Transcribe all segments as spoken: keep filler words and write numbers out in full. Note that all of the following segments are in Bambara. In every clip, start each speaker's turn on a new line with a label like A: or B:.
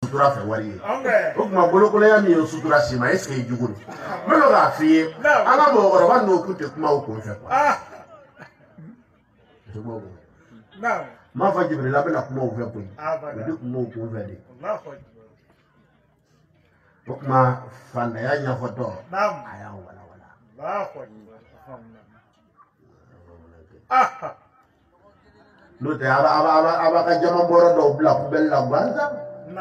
A: sutura fɛ wari ye o tuma bolokoloya min ye sutura si ma est ce que jugu don n bɛ fɛ k'a f'i ye an ka mɔgɔkɔrɔba n'o kun tɛ kuma o kun fɛ quoi n m'a fɔ Jibirila bɛna kuma o fɛ koyi o de kuma o kun fɛ de o tuma fantanya ɲɛfɔtɔ a y'a walawala n'o tɛ a b'a ka jama bɔrɔ dɔw bila poubelle la gansan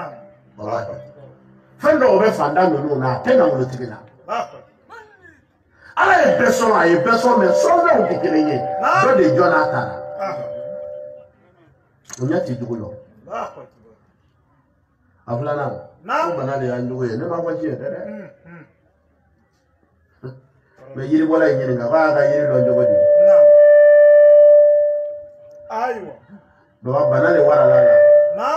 A: fɛn dɔw bɛ fantan ninnu na a tɛ nafolotigi la ala ye bɛɛ sɔn a ye bɛɛ sɔn mɛ sɔnfɛnw tɛ kelen ye dɔ de jɔ n'a ta la o ɲɛ tɛ jugu lɔ a filanan ko bana de y'an jugu ye ne ma fɔ tiɲɛ tɛ dɛ mɛ yiribɔla ye ɲininka k'a ka yiri dɔn cogo di baba bana de warala la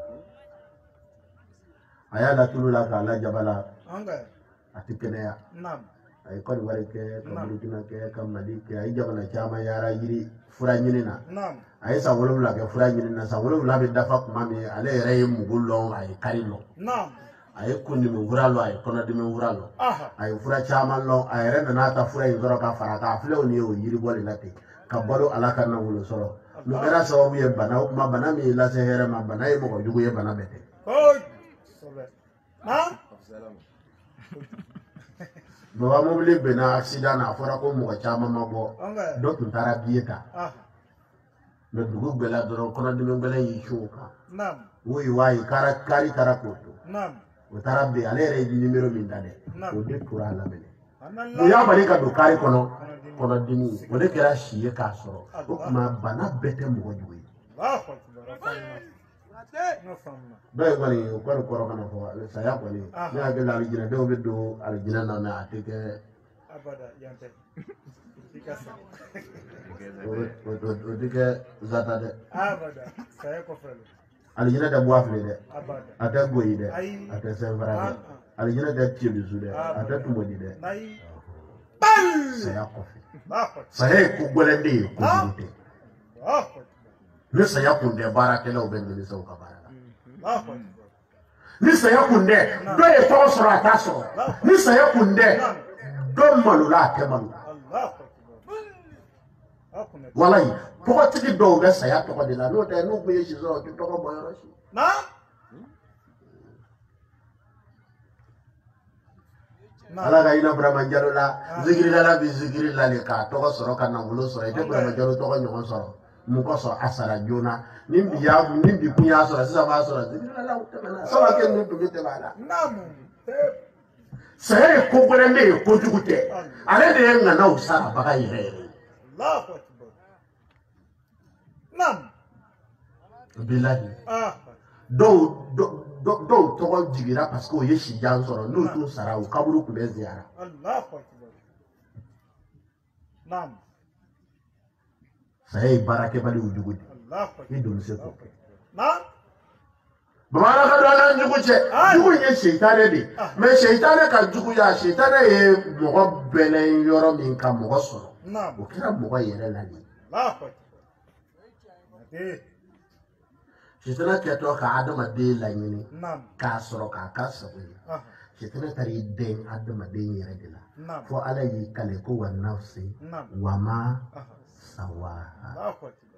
A: a y'a latulu la k'a lajaba la a tɛ kɛnɛya a ye Côte d'Ivoire kɛ ka Burukina kɛ ka Mali kɛ a ye jamana caman yaala yiri fura ɲini na a ye san wolonwula kɛ fura ɲini na san wolonwula bɛ dafa tuma min ale yɛrɛ ye mugu lɔn a ye kari lɔn a ye kundimi fura lɔn a ye kɔnɔdimi fura lɔn a ye fura caman lɔn a yɛrɛ nana ta fura in sɔrɔ ka fara k'a filɛ o ni ye o yiri bɔ de la ten ka balo ala ka nafolo sɔrɔ n'o kɛra sababu ye bana o kuma bana min ye lase hɛrɛ ma bana ye mɔgɔ jugu ye bana bɛɛ tɛ baba mobili bɛnna accident na a fɔra ko mɔgɔ caman ma bɔ dɔ tun taara biye ta mɛ dugu bɛɛ la dɔrɔn kɔnɔdimi gɛlɛn y'i su o kan o ye waa ye kari taara k'o to o taara ben ale yɛrɛ ye nimero min da dɛ o de tora a laminɛ o y'a bali ka don kari kɔnɔ kɔnɔdimi o de kɛra si ye k'a sɔrɔ o tuma bana bɛɛ tɛ mɔgɔ jugu ye dɔw ye kɔni o kɔni kɔrɔ kana fɔ saya kɔni ne hakili alijinɛ dɔw bɛ don alijinɛ na mɛ a tɛ kɛ o tɛ kɛ zata dɛ alijinɛ tɛ buwa fili dɛ a tɛ goyi dɛ a tɛ sɛnfara dɛ alijinɛ tɛ tiɲɛ dusu dɛ a tɛ tumodi dɛ saya kɔfɛ saya ye ko gɛlɛn de ye kojugu tɛ ni saya kun tɛ baarakɛlaw bɛ nimisaw ka baara la ni saya kun tɛ dɔ ye tɔgɔ sɔrɔ a t'a sɔrɔ ni saya kun tɛ dɔ malola a tɛ malo walayi tɔgɔtigi dɔw bɛ saya tɔgɔ de la n'o tɛ n'u kun ye si sɔrɔ o tɛ tɔgɔ bɔ yɔrɔ si ala ka hinɛ Burama Jalo la zikirilala bɛ zikiri la de k'a tɔgɔ sɔrɔ ka nafolo sɔrɔ i tɛ Burama Jalo tɔgɔ ɲɔgɔn sɔrɔ mun kɔsɔn a sara joona ni bi y'a ni bi kun y'a sɔrɔ sisan b'a sɔrɔ zikirilala tɛmɛna sama kɛ ninnu tun bɛ tɛmɛ a la saya ye ko gɛlɛn de ye kojugu tɛ ale de ye ŋanaw sarabaga yɛrɛ yɛrɛ ye bilahi dɔw dɔw tɔgɔ jigira parce que o ye sijan sɔrɔ n'u t'u sara o kaburu tun bɛ ziyara saya ye baarakɛbaliw jugu de i doni se k'o kɛ bamanan ka don an jugu cɛ jugu ye seitanɛ de mɛ seitanɛ ka juguya seitanɛ ye mɔgɔ bɛlɛn yɔrɔ min ka mɔgɔ sɔrɔ o kɛra mɔgɔ yɛrɛ la de seitanɛ kɛtɔ ka adamaden laɲini k'a sɔrɔ k'a ka sago ye seitanɛ taara i dɛn adamaden yɛrɛ de la fɔ ala y'i kale ko wa nafsi wa ma sawaha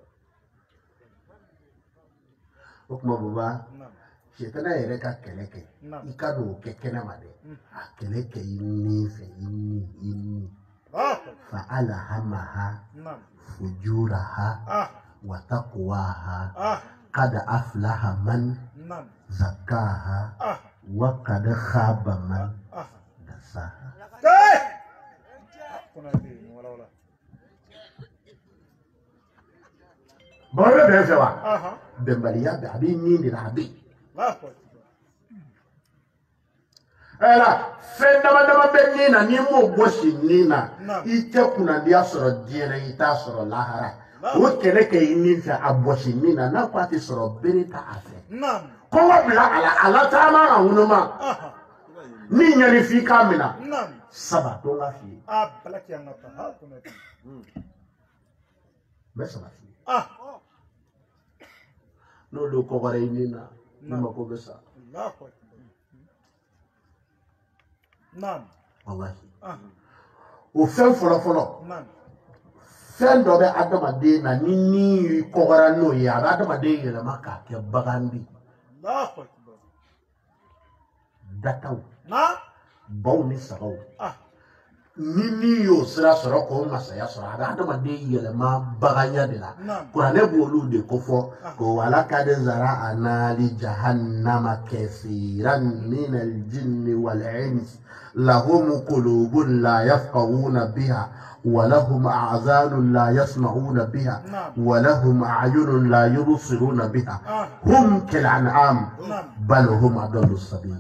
A: o tuma baba seitanɛ yɛrɛ ka kɛlɛ kɛ i ka don o kɛ kɛnɛma dɛ a kɛlɛ kɛ i ni fɛ i ni i ni fa alhamaha fujuraha wa taqwaha kada aflaha man zakaha wa kada khaba man dasaha bɔrɔ bɛ fɛ wa bɛnbaliya bɛ a bɛ nin de la a bɛ ɛla fɛn dama dama bɛ nin na n'i m'o gosi nin na i tɛ kunnadiya sɔrɔ diɲɛ na i t'a sɔrɔ lahara o kɛlɛ kɛ i nin fɛ a gosi nin na n'a ko a tɛ sɔrɔ bere ta a fɛ kɔngɔ bila a la a la taama ka ŋunuma ni ɲɛni f'i k'a minɛ saba to n ka f'i ye n bɛ saba f'i ye n'olu kɔgɔra i nin na ni mako bɛ sa Naam. Wallahi. O fɛn fɔlɔ fɔlɔ. Naam. Fɛn dɔ bɛ adamaden na ni ni kɔgɔra n'o ye a bɛ adamaden yɛlɛma k'a kɛ bagan bi. Dataw. Naam. Baw ni sagaw. Ah. Ni ni y'o sira sɔrɔ k'o masaya sɔrɔ a bɛ adamaden yɛlɛma baganya de la. Kuranɛ b'olu de ko fɔ ko walakad zara'na li jahannama kathiran minal jinni wal ins lahum qulubun la yafqahuna biha wa lahum a'zanun la yasma'una biha wa lahum a'yunun la yubsiruna biha hum kal an'am bal hum adallu sabil.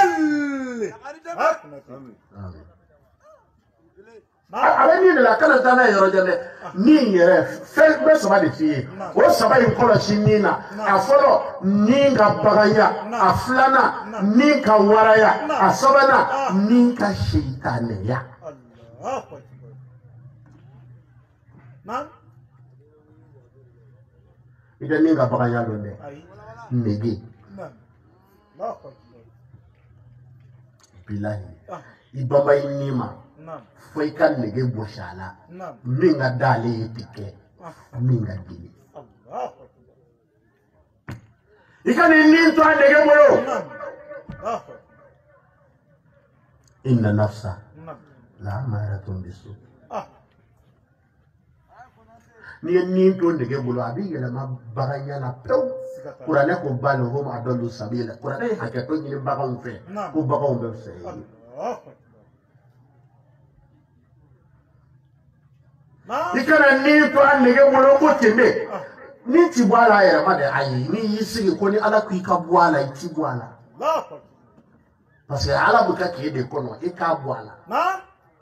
A: Ale ni de la kana taa n'a yɔrɔ jan dɛ ni yɛrɛ fɛn bɛɛ saba de f'i ye o saba in kɔlɔsi ni na a fɔlɔ ni ka baganya a filanan ni ka waraya a sabanan ni ka seitanɛya. I tɛ ni ka baganya dɔn dɛ nege bilahi i baba i ni ma. Fo i ka nege gosi a la min ka d'ale ye ti kɛ min ka dimi. I ka nin nin to a nege bolo. Inna nafsa la'amaratun bisu. N'i ye nin to nege bolo a bɛ yɛlɛma baganya la pewu. Kuranɛ ko bal hum adallu sabila. Kuranɛ ye hakɛto ɲini baganw fɛ ko baganw bɛ fisa i ye. I kana ni to a nege bolo ko ten de ni ti bɔ a la a yɛrɛ ma dɛ ayi ni y'i sigi ko ni Ala ko i ka bɔ a la i ti bɔ a la parce que Ala bɛ ka k'e de kɔnɔ i k'a bɔ a la.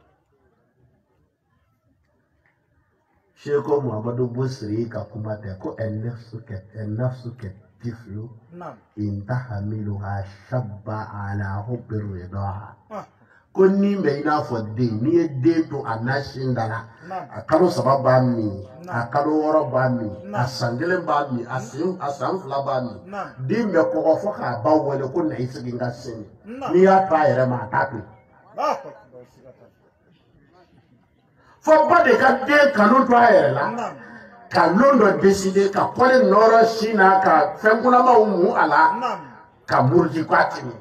A: Sheikh Muhammadu Busiri ka kuma tɛ ko an-nafsu tiflu in tahmiluha shabba ala hubbi ridaha. Ko ni bɛ i n'a fɔ den n'i ye den to a na sin da la a kalo saba b'a min a kalo wɔɔrɔ b'a min a san kelen b'a min a san fila b'a min den bɛ kɔgɔ fɔ k'a ba wele ko na i sigi n ka sin n'i y'a to a yɛrɛ ma a t'a to. Fo ba de ka den kanu to a yɛrɛ la ka lon dɔ décider ka kɔli nɔrɔ sin na ka fɛn kunnamaw mun a la ka muruti k'a timi.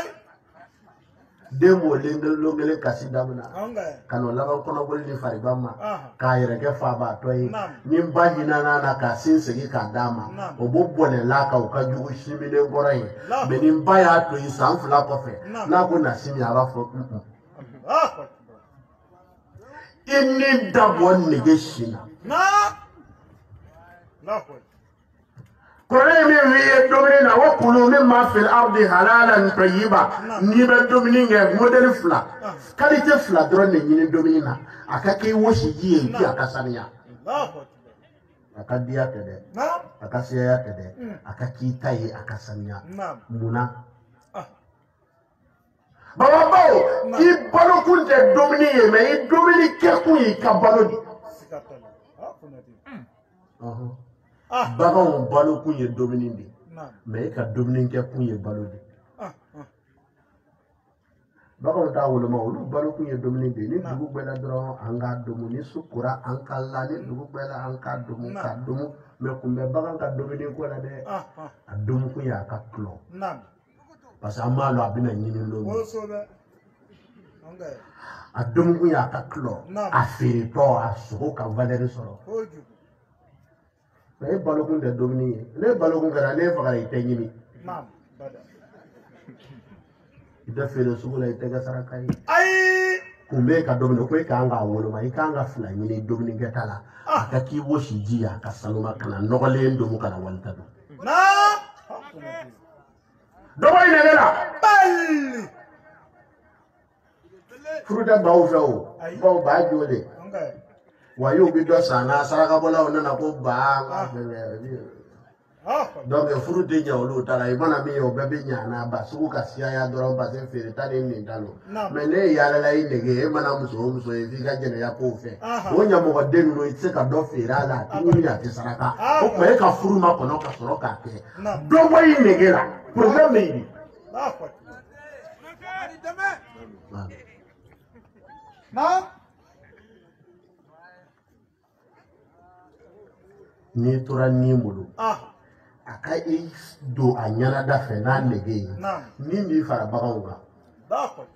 A: Den b'o longelen kasi damina ka n'o laban kɔnɔboli ni farigan ma k'a yɛrɛ kɛ fabatɔ ye ni ba hinana na k'a sin segin k'a d'a ma o b'o bɔnɛla kan o ka jugu siminen kɔrɔ ye mɛ ni ba y'a to yen san fila kɔfɛ n'a ko na simi a b'a fɔ i ni dabɔ nege sin na. Kuranɛ min f'i ye dumuni na wa kulu mimma fil ardi halalan tayyiba n'i bɛ dumuni kɛ modèle fila qualité fila dɔrɔn de ɲini dumuni na a ka kɛ wosi ji ye ji a ka sanuya a ka diya tɛ dɛ a ka seyaya tɛ dɛ a ka k'i ta ye a ka sanuya munna bababaw i balokun tɛ dumuni ye mɛ i dumuni kɛkun ye i ka balo de. Baganw balo kun ye dumuni de mɛ e ka dumuni kɛ kun ye balo de. Baganw t'a woloma olu balo kun ye dumuni de ni dugu gbɛla dɔrɔn an k'a domu ni su kora an ka la ni dugu gbɛla an k'a domu k'a domu mɛ kun bɛ bagan ka dumuni ko la dɛ a domu kun ye a ka kulɔ parce que an b'a lɔ a bɛna ɲini lomi a domu kun ye a ka kulɔ a feeretɔ a sogo ka valeur sɔrɔ. Mais e balokun tɛ dumuni ye ne balokun kɛra ne fagara i tɛ ɲimi i tɛ feere sugu la i tɛ kɛ saraka ye kun bɛ ka dumuni ko e kan k'a woloma i kan ka fila ɲini dumunikɛta la a ka k'i wosi ji a ka sanuma kana nɔgɔlen domu kana walita dun dɔgɔ in nɛgɛ la furu tɛ baw fɛ o baw b'a jo de wa y'o bi dɔ san na sarakabɔlaw nana ko ba donc furu tɛ ɲɛ olu ta la i mana min ye o bɛɛ bɛ ɲɛ n'a ba sugu ka siyaya dɔrɔn parce que feere ta ni nin ta don mais ne ye yaalala i nege e mana muso o muso ye f'i ka jɛnɛya kow fɛ o ɲɛmɔgɔden ninnu i tɛ se ka dɔ feere a la a tɛ ɲini a tɛ saraka o tuma e ka furu ma kɔnɔ ka sɔrɔ k'a kɛ dɔ bɔ i nege la problème bɛ yen
B: Naam.
A: Ni tora ni mulu.
B: Ah.
A: Aka i do a ɲana da fɛ n'a nege ye.
B: Naam.
A: Ni b'i fara baganw kan.
B: D'accord.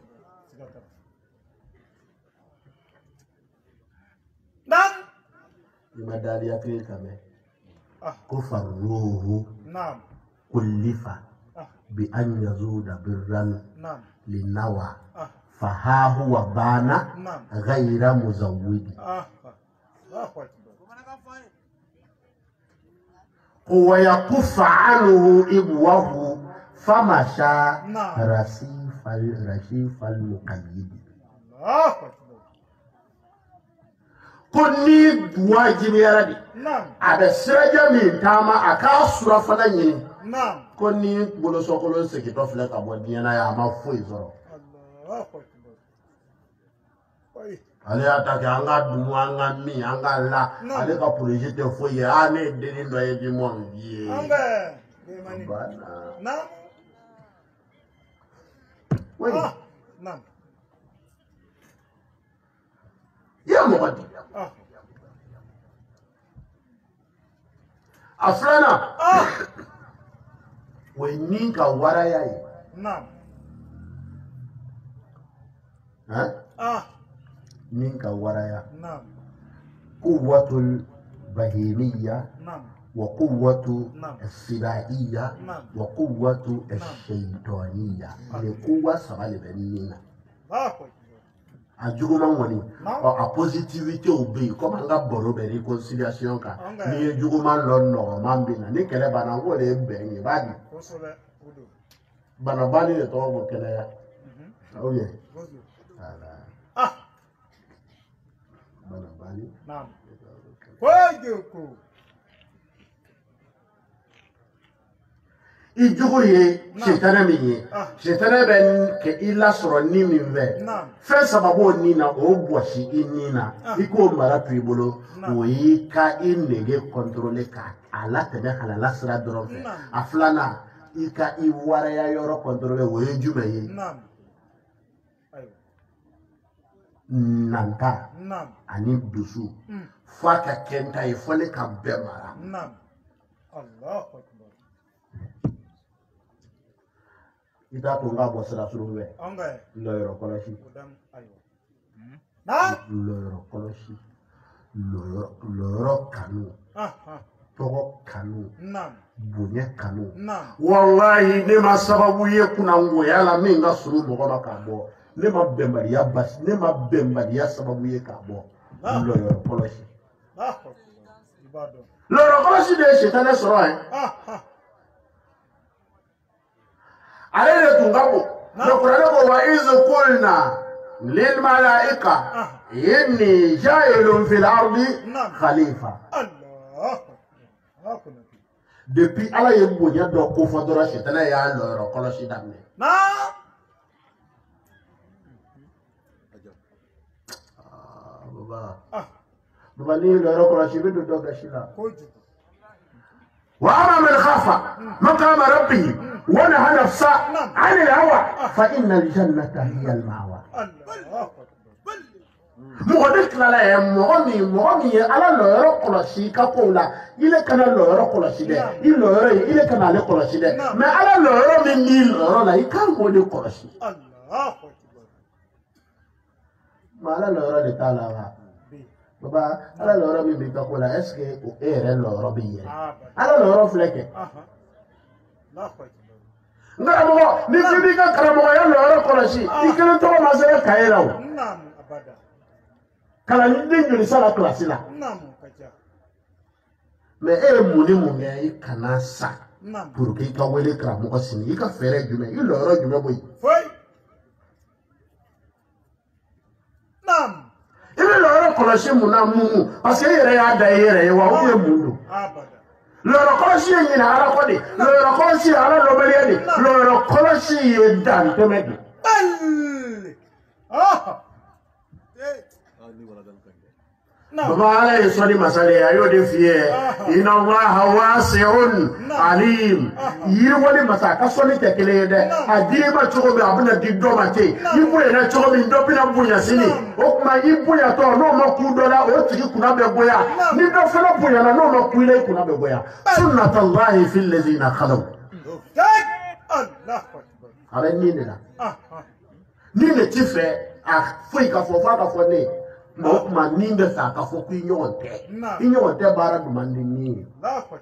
B: Naam.
A: I ma daliya kelen kan mɛn.
B: Ah.
A: Ko farruhu.
B: Naam.
A: Kullifa.
B: Ah.
A: Bi an yazuda birran.
B: Naam.
A: Linawa.
B: Ah.
A: Faha huwa bana.
B: Naam.
A: Ghayra muzawwidi.
B: Ah. D'accord.
A: ويكف عنه إبوه فمشى رصيف رشيف المقيد. كوني واجب يا ردي.
B: نعم.
A: أبى سرجة من تاما أكاسورة فلاني.
B: نعم.
A: كوني بقول سوكولو سكتوا فلك أبو ديانا يا ما فوي زرو.
B: الله.
A: Ale attaque anga dumu anga mi anga la ale ka projet te fo ye ane deni do ye di mo vie
B: anga mani na
A: oui
B: ah na
A: ya mo wadi
B: ah
A: aflana ah we ninka wara yayi
B: na
A: ha
B: ah
A: ninka waraya
B: نعم
A: قوة البهيمية
B: نعم
A: وقوة
B: نعم
A: السبائية
B: نعم
A: وقوة الشيطانية لقوة سبال بنينا أجوكو مانغوني a positivité au pays comme anga boro be réconciliation ka ni ejugo man lo no mambina ni kele bana ngo le bengi badi bana bali le to go kele ya oh yeah
B: ah
A: bana bali
B: naam wajuku
A: ijugo ye shetana minye shetana ben ke illa soro ni minve fe sababu ni na o boshi inina iko mara tribolo we ka inege contrôler ka ala tebe halala sra doron fe aflana ika iwara ya yoro contrôler we jume ye
B: naam ayo
A: nanta
B: naam
A: ani dusu faka kenta e fole ka bemara
B: naam Allahu akbar
A: ita tunga bosra suruwe
B: anga
A: lo yoro koloshi
B: udam ayo na
A: lo yoro koloshi lo yoro kanu
B: ah ah
A: togo kanu
B: naam
A: bunye kanu
B: naam
A: wallahi ne ma sababu ye kuna ngoya la minga suru mo ba ka bo ne ma bembariya bas ne ma bembariya sababu ye ka bo lo yoro koloshi
B: ah ibado
A: lo yoro koloshi de shetane soro hein
B: ah ah
A: ale de tungabo no kurane ko wa iz qulna lil malaika inni ja'ilun fil ardi khalifa
B: Allah akbar
A: depuis ala ye bonya do ko fodora shetana ya lo yoro koloshi damne
B: na
A: ah baba
B: ah
A: baba ni lo yoro koloshi be do do gashila
B: koji
A: وأما من خاف مقام ربه ونهى نفسه عن الهوى فإن الجنة هي المأوى. مغنيك لا مغني مغني على لورو كلاشي كقولا إلى كان لورو كلاشي ده إلى إلى كان على كلاشي ده ما على لورو من نيل لورو لا يكان مغني كلاشي. ما على لورو لتالا Baba, ala loro mi bika kola est-ce que o ere loro bi yere ala loro fleke ngara mo ni fini ka karamo ya loro kola shi ikele to ma se kaira o
B: nam abada
A: kala ni dingu ni sala classe la
B: nam kaja
A: mais e muni mo ngai kana sa
B: nam
A: pour que ka wele karamo ko sini ka fere jume i loro jume boy
B: foi nam
A: ile loro koloshi muna mumu parce que yere ya da yere wa o ye mundu
B: abada
A: loro koloshi ni na ara ko de loro koloshi ara lo bele de loro koloshi ye dan temedi
B: bal ah eh ani wala dan kan
A: baba ala ye sɔnni masale a y'o de f'i ye inna allaha wasi'un alim yiriwali masa ka sɔnni tɛ kelen ye dɛ a di ma cogo min a bɛna di dɔ ma ten i bonyana cogo min dɔ bɛna bonya sini o tuma i bonyatɔ n'o ma ku dɔ la o tigi kunna bɛ bonya ni dɔ fana bonyana n'o ma ku i la i kunna bɛ bonya sunnatallahi fil ladhina khalaw a bɛ nin de la ni ne ti fɛ a foyi ka fɔ f'a ka fɔ ne o tuma ni bɛ fɛ a ka fɔ ko i ɲɔgɔn tɛ i ɲɔgɔn tɛ baara duman di ni ye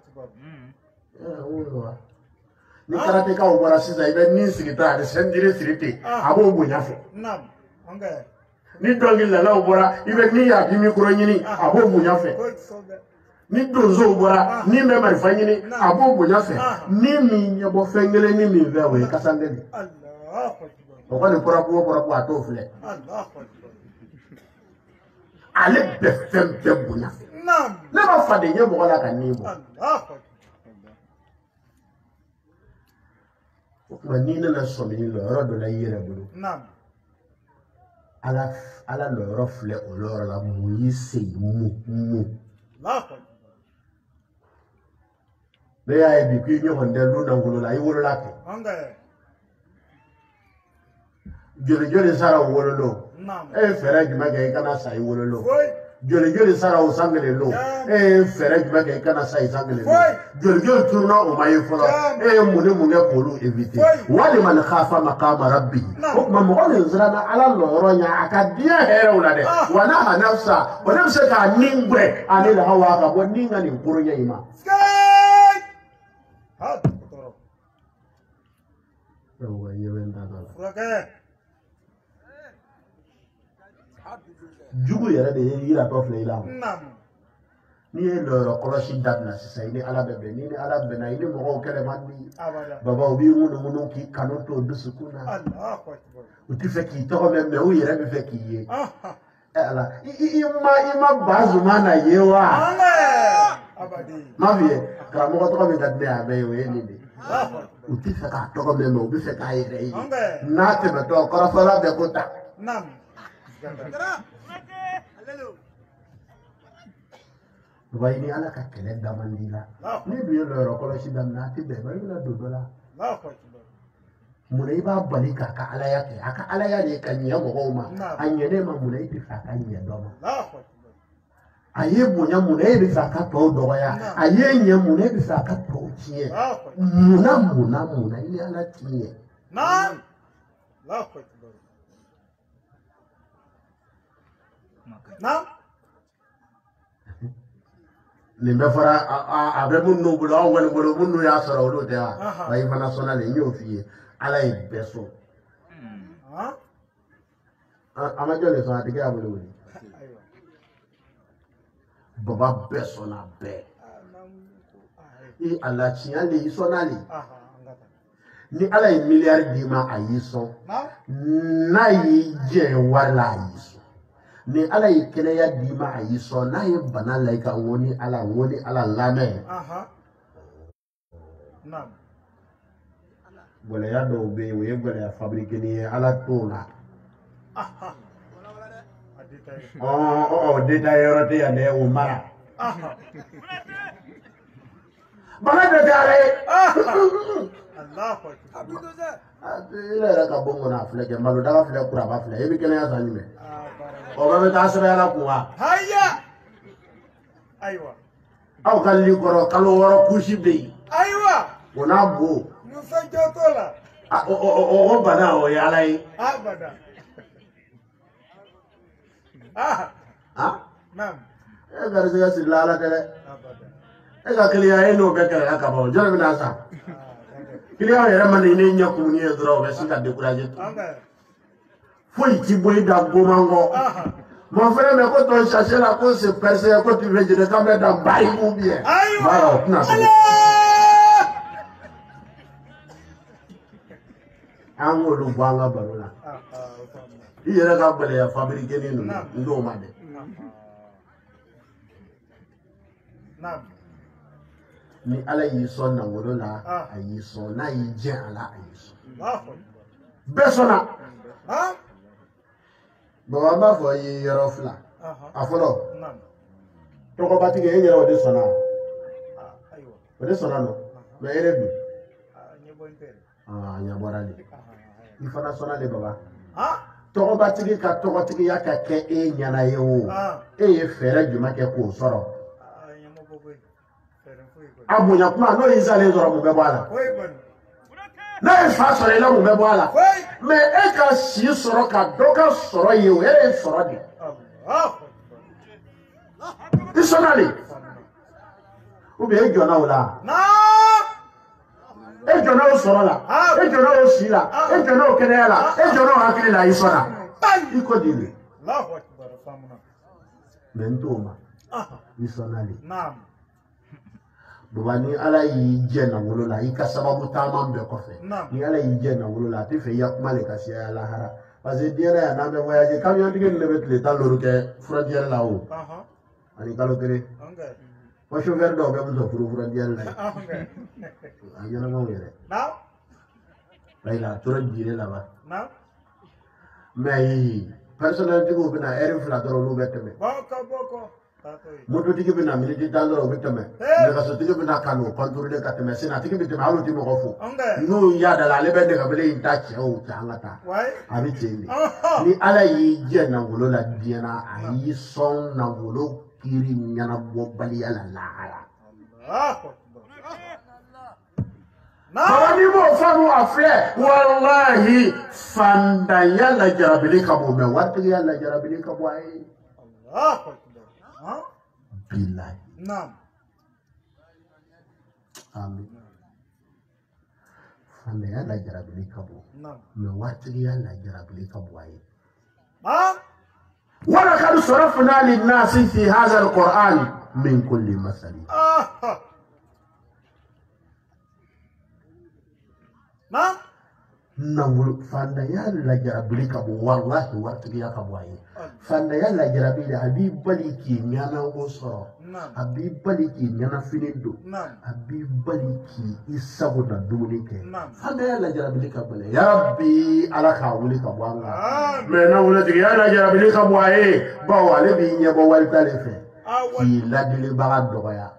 A: ni karatekaw bɔra sisan i bɛ nin sigi ta ani sɛntiri siri ten a b'o bonya fɛ ni dɔnkilidalaw bɔra i bɛ nin y'a di mikoro ɲini a b'o bonya fɛ ni donsow bɔra ni bɛ marifa ɲini a b'o bonya fɛ ni min ɲɛbɔ fɛn kelen ni min fɛ o ye kasande de o kɔni kɔrɔbu o kɔrɔbu a t'o filɛ ale bɛ fɛn bɛɛ bonya fɛ ne ma faden ye mɔgɔ la ka nin bɔ o tuma n'i nana sɔmi lɔ yɔrɔ dɔ la i yɛrɛ bolo ala ala lɔ yɔrɔ filɛ o yɔrɔ la mun y'i se mun mun ne y'a ye bi k'i ɲɔgɔn tɛ lu nangolo la i wolola kɛ joli joli sara o wololo e ye fɛɛrɛ jumɛn kɛ i kana sa i wololo joli joli sara o san kelen lo e ye fɛɛrɛ jumɛn kɛ i kana sa i san kelen lo joli joli turuna o ma ye fɔlɔ e ye mun ni mun kɛ k'olu éviter walima ni khafa maqama rabbi o tuma mɔgɔ min siranna ala lɔyɔrɔ ɲɛ a ka diɲɛ hɛrɛw la dɛ wa n'a nafsa o de bɛ se k'a nin gbɛ ale la hawa ka bɔ nin ka nin koro ɲɛ in ma jugu yɛrɛ de ye yiratɔ filɛ i la n'i ye lɔyɔrɔ kɔlɔsi dabila sisan i ni ala bɛ bɛn n'i ni ala bɛnna i ni mɔgɔw kɛlɛ man di baba u b'i ŋunuŋunu k'i kanu to dusukun na u tɛ fɛ k'i tɔgɔ mɛn mɛ u yɛrɛ bɛ fɛ k'i ye ɛ ala i ma i ma ba zuma na ye wa m'a f'i ye karamɔgɔ tɔgɔ min ka di ne ye a bɛɛ ye o ye nin de u tɛ fɛ k'a tɔgɔ mɛn mɛ u bɛ fɛ k'a yɛrɛ ye n'a tɛmɛtɔ kɔrɔfɔla bɛɛ ko ta wa i ni ala ka kɛlɛ da man di la ni dun ye lɔyɔrɔ kɔlɔsi daminɛ a tɛ bɛn ba i bɛna don dɔ la munna i b'a bali k'a ka alaya kɛ a ka alaya de ka ɲɛ mɔgɔw ma a ɲɛnen ma munna i tɛ fɛ a ka ɲɛ dɔ ma a ye bonya munna e bɛ fɛ a ka tɔw dɔgɔya a ye ɲɛ munna e bɛ fɛ a ka tɔw tiɲɛ munna munna munna i ni ala ti ɲɛ nin bɛ fɔra a bɛ minnu bolo anw kɔni bolo minnu y'a sɔrɔ olu tɛ wa wa i fana sɔnna de n y'o f'i ye ala ye bɛɛ sɔn a ma jɔ de sɔn a tigi y'a bolo wele baba bɛɛ sɔnna bɛɛ i ala tiɲɛ le i sɔnna le ni ala ye miliyari d'i ma a y'i sɔn n'a y'i jɛ wari la a y'i sɔn ni ala ye kɛnɛya d'i ma a y'i sɔn n'a ye bana la i ka n ko ni ala n ko ni ala lamɛn gɛlɛya dɔw bɛ yen o ye gɛlɛya fabrikeli ye ala t'o la ɔ détail yɔrɔ tɛ yan dɛ o mara bana bɛ kɛ ala ye i yɛrɛ ka bɔ n kɔnɔ a filɛ kɛ malo daga filɛ kuraba filɛ i bɛ kɛnɛya san jumɛn o bɛɛ bɛ taa sɛbɛn ala kun wa aw ka li kɔrɔ kalo wɔɔrɔ kusi bɛ yen o n'a bo o bana o ye ala ye e garisɛgɛ sirila ala tɛ dɛ e ka kiliyan e n'o bɛɛ kɛlɛla ka ban jɔn bɛ n'a san kiliyan yɛrɛ ma ni ne ɲɛ kumuni ye dɔrɔn o bɛ sin ka décourager foyi ti bɔ i da goman kɔ mon frère mais ko ton chercher la ko c'est percé ko tu veux dire quand même dans bail ou bien voilà o tɛna sɔrɔ an k'olu bɔ an ka baro la i yɛrɛ ka gɛlɛya fabriquer ninnu n t'o ma dɛ ni ala y'i sɔn nangolo la a y'i sɔn n'a y'i jɛ a la a y'i sɔn bɛɛ sɔnna baba n b'a fɔ i ye yɔrɔ fila a fɔlɔ tɔgɔ batigi e yɛrɛ o de sɔnna
B: ayiwa
A: o de sɔnna no mais ere dun
B: ɲɛbɔ n tɛ
A: ah ɲɛ bɔra de i fana sɔnna de baba
B: ah
A: tɔgɔ batigi ka tɔgɔtigiya ka kɛ e ɲɛna ye o e ye fɛɛrɛ jumɛn kɛ k'o sɔrɔ a bonya kuma n'o y'i salen sɔrɔ mun bɛ bɔ a la n'a ye fa sɔrɔ i la mun bɛ bɔ a la mais e ka si sɔrɔ ka dɔ ka sɔrɔ ye o e ye sɔrɔ de i sɔnna de ou bien e jɔnna o la e jɔnna o sɔrɔ la e jɔnna o si la e jɔnna o kɛnɛya la e jɔnna o hakili la i sɔnna i ko di de mais n t'o ma i sɔnna de baba ni ala y'i jɛ nafolo la i ka sababu taama bɛɛ kɔfɛ ni ala y'i jɛ nafolo la a tɛ fɛ i ka kuma de ka se a lahara parce que diɲɛ yan n'an bɛ voyage kamiyɔntigi ninnu de bɛ tile tan ni duuru kɛ frontière la o ani kalo kelen wa chauffeur dɔw bɛ muso furu frontière la a ɲɛnamaw yɛrɛ ayiwa a tora diinɛ laban mais personnel tigiw bɛ na heure fila dɔrɔn olu bɛ tɛmɛ mototigi bɛ na miniti tan dɔrɔn u bɛ tɛmɛ nɛgɛsotigi bɛ na kanu contrôler ka tɛmɛ senatigi bɛ tɛmɛ hali u tɛ mɔgɔ fo n'u y'a da la ale bɛ nɛgɛbele in ta cɛw ta an ka taa a bɛ ten de ni ala y'i jɛ nafolo la diɲɛ na a y'i sɔn nafolo kiri ɲɛnabɔ baliya la lahara baba ni m'o faamu a filɛ walahi fantanya lajarabili ka bon mais waritigiya lajarabili ka bon a ye bilahi amin fantanya lajarabili ka bon mais waritigiya lajarabili ka bon a ye ولقد صرفنا للناس في هذا القرآن من كل مثل نعم نقول فانديا لا جرابلي كابو والله وارتقيا كابو أيه فانديا لا جرابلي أبي بالكي نانا وصرا أبي بالكي نانا فيندو أبي بالكي إسابونا دونيك فانديا لا جرابلي كابو يا ربي على كاولي كابو أنا من أقول لك يا لا جرابلي كابو أيه بوالي بيني بوالي تالفه في لا دليل بعد دعاء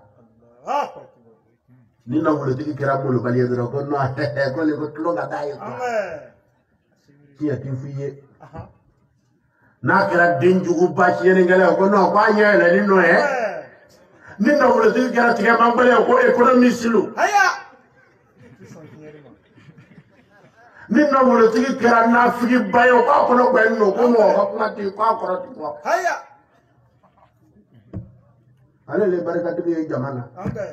A: ni na wolo tigi kera molo bali yedro ko no ko le ko tulo ga dai ko ki ya tin fiye na kera denjugu ba ci yene ngale ko no ko anya le ni no e ni na wolo tigi kera tiga mambale ko economy silu haya ni na wolo tigi kera na figi bayo ko ko no gbe no ko no ko na ti ko ko ti ko haya ale le baraka tigi jamana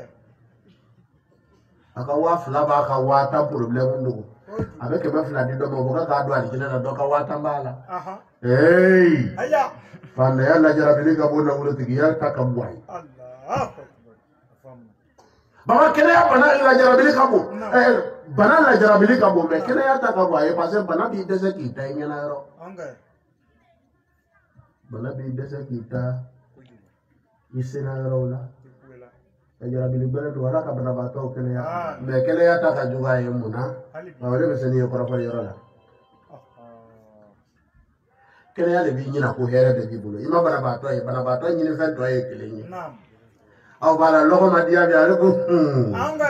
A: aka wa fila ba ka wata problem ndo abe ke ba fila di do mo ka ka do ali kina do ka wata mbala aha hey aya fana ya la jarabili ka bona mulo tigiya ta ka boy allah baba kene ya bana la jarabili ka bo eh bana la jarabili ka bo me kene ya ta ka boy parce bana bi dese ki ta nyana ro anga bana bi dese ki ta isena ro la jarabili bere do wala ka bana ba to kene ya me kene ya ta ka juga ye muna ba wale be seni ko rafa yoro la kene ya le bi nyina ko here de bi bolo ima bana ba to ye bana ba to nyini fen to ye kele nyi naam aw bala logo ma dia bi ale ko anga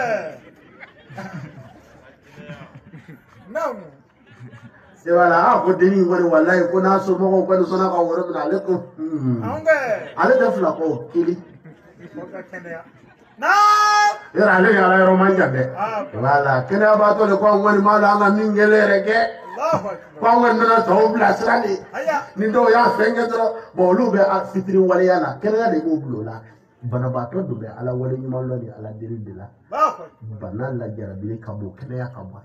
A: naam se wala a ko deni ngore wallahi ko na so mo ko so na ka woro bi ale ko anga ale da fla ko kili ko ka kene ya na era ale ya la roman jabe wala kena ba to le ko ngoni mala nga mingele reke Allahu akbar ko ngoni na to bla srani aya ni do ya fenge dro bo lu be a fitri wala yana kena de ko blo la bana ba to do be ala wala ni mallo ni ala diri de la Allahu akbar bana la jarabi ka bo kena ya ka bo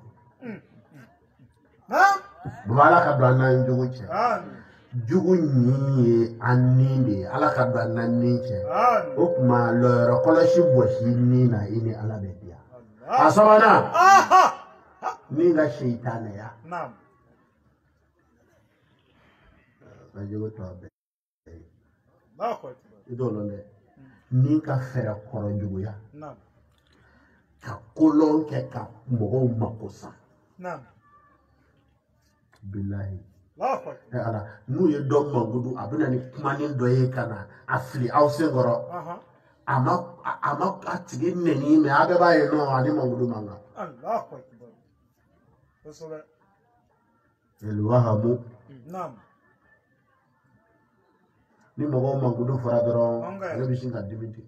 A: ha wala ka do na njugo che jugu ni aninde ala ka do na ninche o kuma lo koloshi boshi ni na ini ala be dia asabana ni ga shaytan ya naam bajo to be ba ko idolo le ni ka fera koro jugu ya naam ka kolon ke ka mo makosa naam billahi ala n'u ye dɔ mangudu a bɛna ni kumanin dɔ ye ka na a fili aw senkɔrɔ a ma a ma a tigi nɛni mɛ a bɛɛ b'a ye nɔ ani mangudu man kan elwahamu ni mɔgɔw mangudu fara dɔrɔn ale bɛ sin ka dimi ten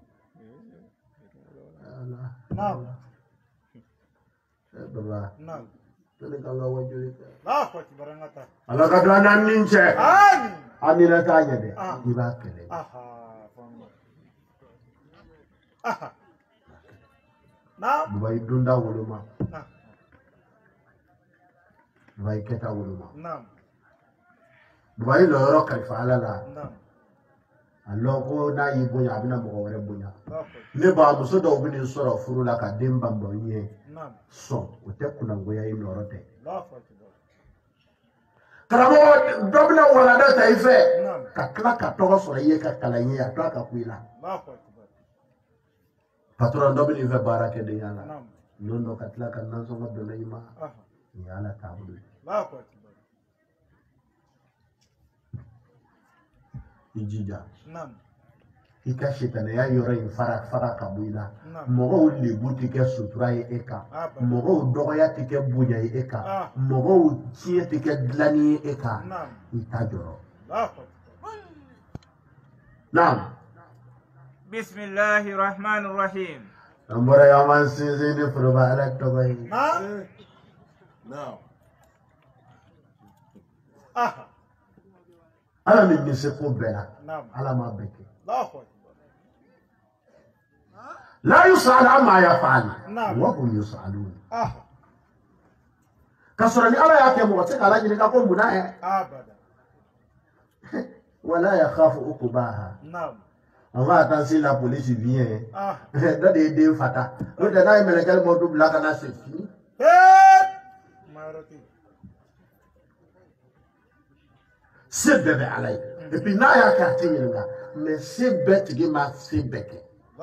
A: baba tole kan ka wajuri ala ka don an ni cɛ an ni na t'a ɲɛ dɛ i b'a kɛlɛ Dubai dunda woloma Dubai kɛta woloma Dubai lɔyɔrɔ kalifa ala la a lɔn ko n'a y'i bonya a bɛna mɔgɔ wɛrɛ bonya ne ba muso dɔw bɛ nin sɔrɔ furu la ka den banbɔ n ye sɔn o tɛ kunangoya ye nɔrɔ tɛ karamɔgɔ dɔ bɛna walanda ta i fɛ ka tila ka tɔgɔ sɔrɔ i ye ka kalan ye a to a ka ku i la patron dɔ bɛ nin fɛ baara kɛ den la non dɔ ka tila ka nansɔngɔ donna i ma nin ye ala taabolo ye i jija i ka sitanɛya yɔrɔ in fara fara ka bɔ i la mɔgɔw lebu tɛ kɛ sutura ye e kan mɔgɔw dɔgɔya tɛ kɛ bonya ye e kan mɔgɔw tiɲɛ tɛ kɛ dilanni ye e kan i ta jɔrɔ naam
B: bismillahi rahmani rahim
A: an bɔra yan man sinsin ni foroba ala tɔgɔ ye ala min bɛ se ko bɛɛ la ala m'a bɛɛ kɛ la yus'alu amma yaf'alu wa hum yus'alun ka sɔrɔ ni ala y'a kɛ mɔgɔ tɛ k'ala ɲininka ko munna yɛ wala yakhafu uqbaha on va attendre si la police vient dɔ de ye den fata n'o tɛ n'a ye mɛlɛkɛli moto bila ka na c'est fini se bɛɛ bɛ ala ye et puis n'a y'a kɛ a tɛ ɲininka mais se bɛɛ tigi ma se bɛɛ kɛ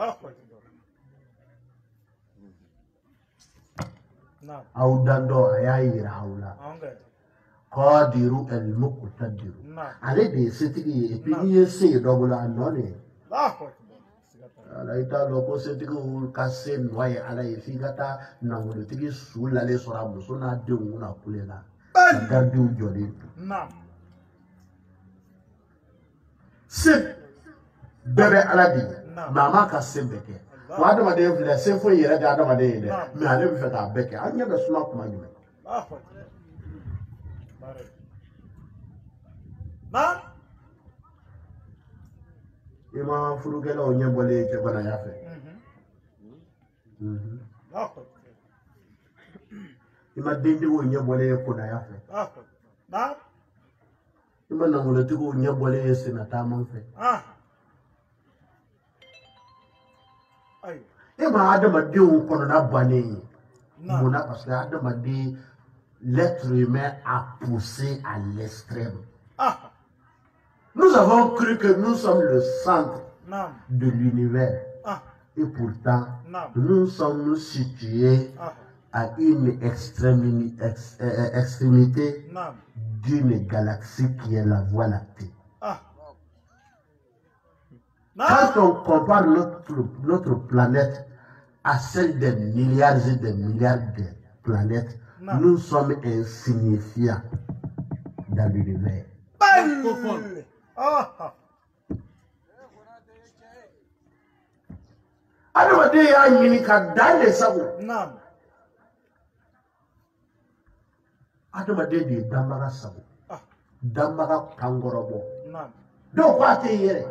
A: aw dan dɔ a y'a yira aw la qadiru el muqtadiru ale de ye setigi ye et puis n'i ye se ye dɔ bolo a nɔ de ye ala i t'a dɔn ko setigiw ka se nɔ ye ala ye f'i ka taa nangolotigi su lalen sɔrɔ a muso n'a denw kunna kule la ka gardiw jɔlen to se bɛɛ bɛ ala de ye mais a m'a ka se bɛɛ kɛ wa adamaden filɛ se foyi yɛrɛ tɛ adamaden ye dɛ mais ale bɛ fɛ k'a bɛɛ kɛ an ɲɛ bɛ suma kuma jumɛn i ma furukɛlaw ɲɛ bɔlen cɛ banaya fɛ i ma dentigiw ɲɛ bɔlen ye konaya fɛ i ma nangolotigiw ɲɛ bɔlen ye senataama fɛ e ma adamadenw kɔnɔna bannen ye munna parce que adamaden l'être humain a poussé à l'extrême. Nous avons cru que nous sommes le centre de l'univers et pourtant nous sommes situés à une extrémité, ex, euh, extrémité d'une galaxie qui est la Voie lactée. Quand on compare notre, notre planète à celle des milliards et des milliards de planètes, non. Nous sommes insignifiants dans l'univers. Alors, il y a une dans les savons. Adamaden de Dambara Sabo, Dambara Kangorobo. Donc, quoi t'es hier?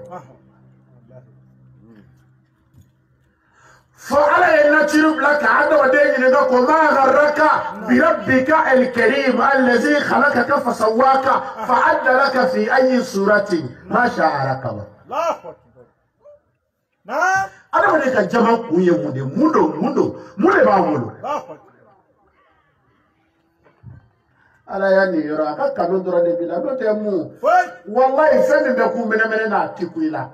A: فعلى الناتشر بلاك عدو ودين لك وما غرك بربك الكريم الذي خلقك فسواك فعد لك في أي صورة ما شاء ركبك. أنا وليك جمع كوي مودي مودو مودو مودي بامودو. ala ya ni yɔrɔ a ka kanu dɔrɔn de b'i la n'o tɛ mun walayi fɛn min bɛ k'u mɛnɛmɛnɛ n'a ti ku i la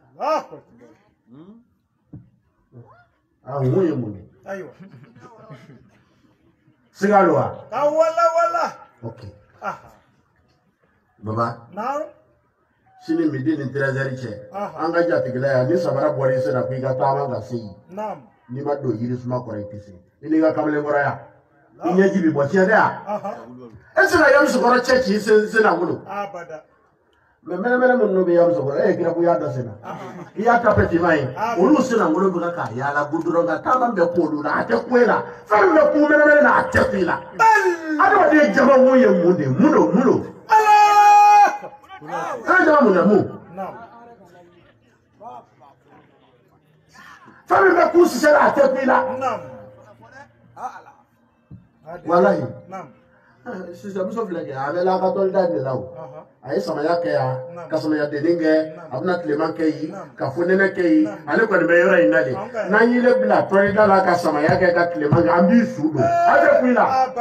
A: a ŋun ye mun ye siga lo wa
B: wala wala
A: ok Baba.
B: Naam.
A: Sini midi ni treize heures cɛ an ka jatigila ya ni sabara bɔra i sera ko i ka taama ka se yen n'i ma don yirisuma kɔrɔ i tɛ se i n'i ka kamalen kɔrɔ ya i ɲɛji bɛ bɔ tiɲɛ tɛ yan e sera ya musokɔrɔ cɛ k'i sen sen na bolo mɛ mɛnɛmɛnɛ minnu bɛ ya musokɔrɔ e ye kira ko y'a da sen na i y'a ta pɛtima ye olu sen na bolo bɛ ka yaala gudɔrɔn ka taama bɛ k'olu la a tɛ ko e la fɛn min bɛ kun mɛnɛmɛnɛ na a tɛ ko i la adamaden jama mun ye mun de mun do mun do. Fẹ́mi mun na mun. Fẹ́mi bɛ k'u sisɛ la a tɛ kun i la. Walayi. Sisan muso filɛ kɛ a bɛ la a ka tɔlida de la o. A ye samaya kɛ yan ka samaya denni kɛ a bɛna tilema kɛ yen ka fonɛnɛ kɛ yen ale kɔni bɛ yɔrɔ in na de n'an y'i bila tɔlida la ka samaya kɛ ka tilema kɛ an b'i su don a tɛ kun i la.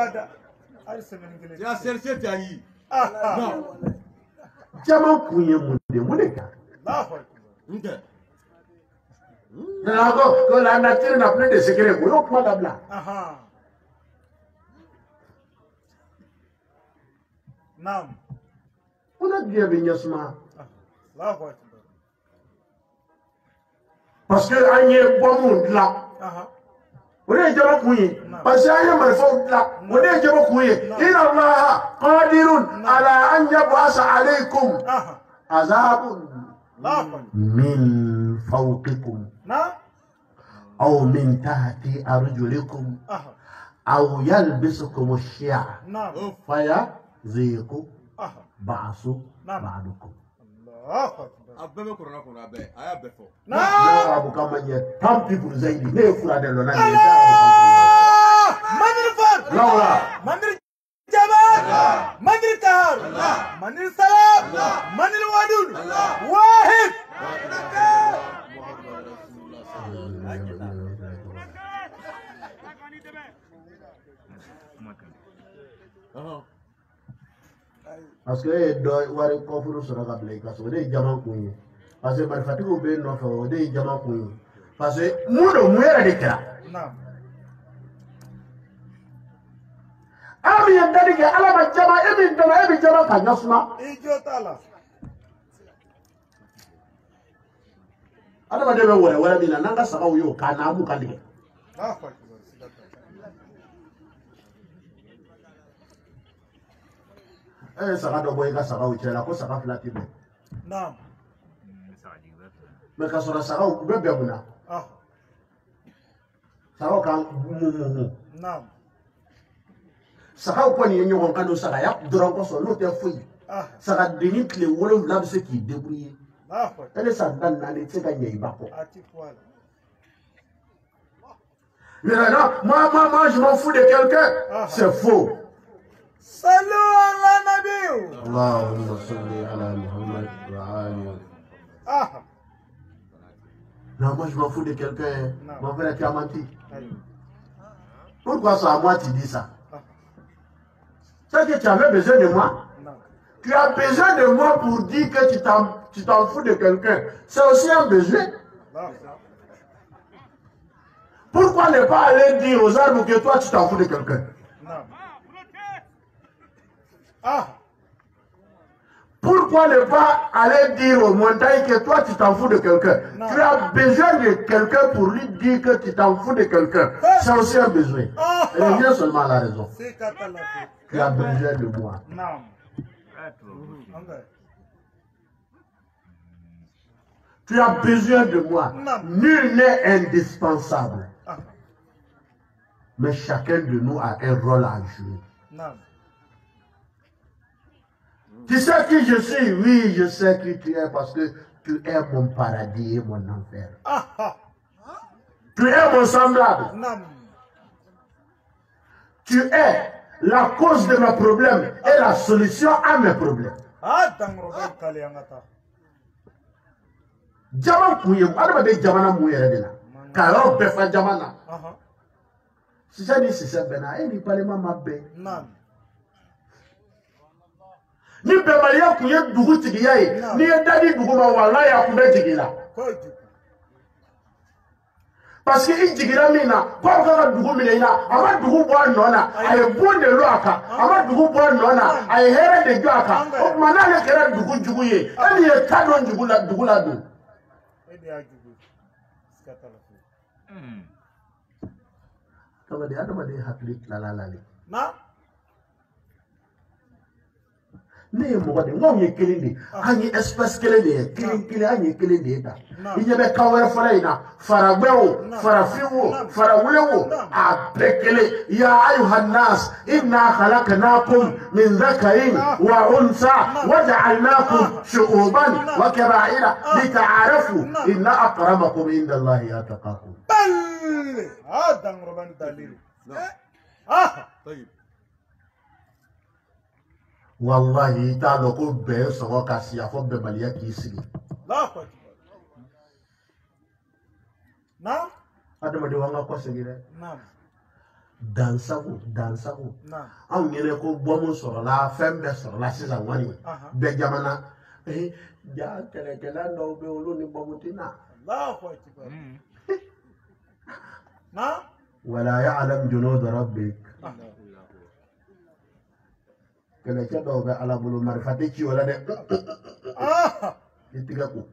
A: Jama kun ye mun de mun de kan. Nana ko ko la nature n'a plus de secret ko y'o kuma dabila. Naam. Kuna diɲɛ bɛ ɲɛ suma. Parce que an ye bɔnmu dilan. O de ye jama kun ye. Parce que an ye marifaw dilan. O de ye jama kun ye. Inna Allaha qadirun ala an yab'asa alaykum azabun min fawqikum aw min tahti arjulikum aw yalbisukum ash-shi'a fayaziqu ba'su ba'dukum. Abbe ko rona ko na be aya be fo na abu kamanye tampi pour zaidi ne fura de lo na ni manir fat laura manir jabal manir tahar manir salam manir wadud wahid parce que do wari ko furu sura ka blay parce que de jama kunye parce que bari fatigo be no fo de jama kunye parce que mudo mu yara de kira na ami yandari ke ala ma jama e bi dama e bi jama ka nyasuma e jota la ala ma de be wore wore bi na nanga saka uyo ka na mu ka dige ah fa eh saka do boy ka saka u chela ko saka flati be naam me ka sora saka u be be buna ah saka ka mu mu mu naam saka ko ni nyogon kanu saka ya doron ko so no te fuyi ah saka deni kle wolo la be se ki débrouiller ah ele sa dan na le tseka nyei bako ati quoi mais là moi moi moi je m'en fous de quelqu'un c'est faux. Salut ala nabi. Allahumma salli ala Muhammad wa ali. Ah. Non, moi je m'en fous de quelqu'un. Mon frère qui a menti. Pourquoi ça à moi tu dis ça? C'est que tu avais besoin de moi. Non. Tu as besoin de moi pour dire que tu t'en tu t'en fous de quelqu'un. C'est aussi un besoin. Non. Pourquoi ne pas aller dire aux arbres que toi tu t'en fous de quelqu'un? Non. Ah. Pourquoi ne pas aller dire aux montagnes que toi tu t'en fous de quelqu'un? Tu as besoin de quelqu'un pour lui dire que tu t'en fous de quelqu'un. C'est aussi un besoin. Ah. Reviens seulement à la raison. Tu as besoin de moi. Non. Tu as besoin de moi. Non. Nul n'est indispensable. Ah. Mais chacun de nous a un rôle à jouer. Non. Tu sais qui je suis? Oui, je sais qui tu es parce que tu es mon paradis et mon enfer. Ah, ah. Tu es mon semblable. Non. Tu es la cause de mes problèmes et la solution à mes problèmes. Ah, Jama kuye, adama de jamana mu yere de la. Karo befa jamana. Si ça dit c'est ça bena, et ni parlement mabbe. Non. Ni bemaliya kun ye dugu tigiya ye ni ye dadi dugu ma wallahi a kun bɛ jigi la parce que i jigira min na k'aw ka ka dugu minɛ i la a ma dugu bɔ a nɔ na a ye bon de lo a kan a ma dugu bɔ nɔ na a ye hɛrɛ de jɔ a kan o tuma n'ale kɛra dugu jugu ye e min ye ta dɔn dugu la dugu la dun. adamaden adamaden hakili tilala la de. ne ye mɔgɔ de n'anw ye kelen de an ye espèce kelen de ye kelen kelen an ye kelen de ye ta i ɲɛ bɛ kan wɛrɛ fɔlɔ in na faragwɛ o farafin o farawule o a bɛɛ kelen ya ayuha nas inna khalaqnakum min dhakarin wa unsa wa ja'alnakum shu'uban wa kaba'ira lita'arafu inna akramakum inda Allahi atqakum.
C: هذا ربنا دليل اه طيب
A: wallahi t'a dɔn ko bɛɛ sɔngɔ ka siya fɔ bɛnbaliya k'i sigi. adamaden wa an ka kɔsegin dɛ. dansago dansago anw yɛrɛ ko bɔmu sɔrɔla fɛn bɛɛ sɔrɔla sisan wani bɛɛ jamana ja kɛlɛkɛla dɔw bɛ olu ni bɔmu tɛ na. wala ya'lam junud rabbik. kɛlɛcɛ dɔw bɛ ala bolo marifa tɛ ci o la dɛ. i tigɛ ko.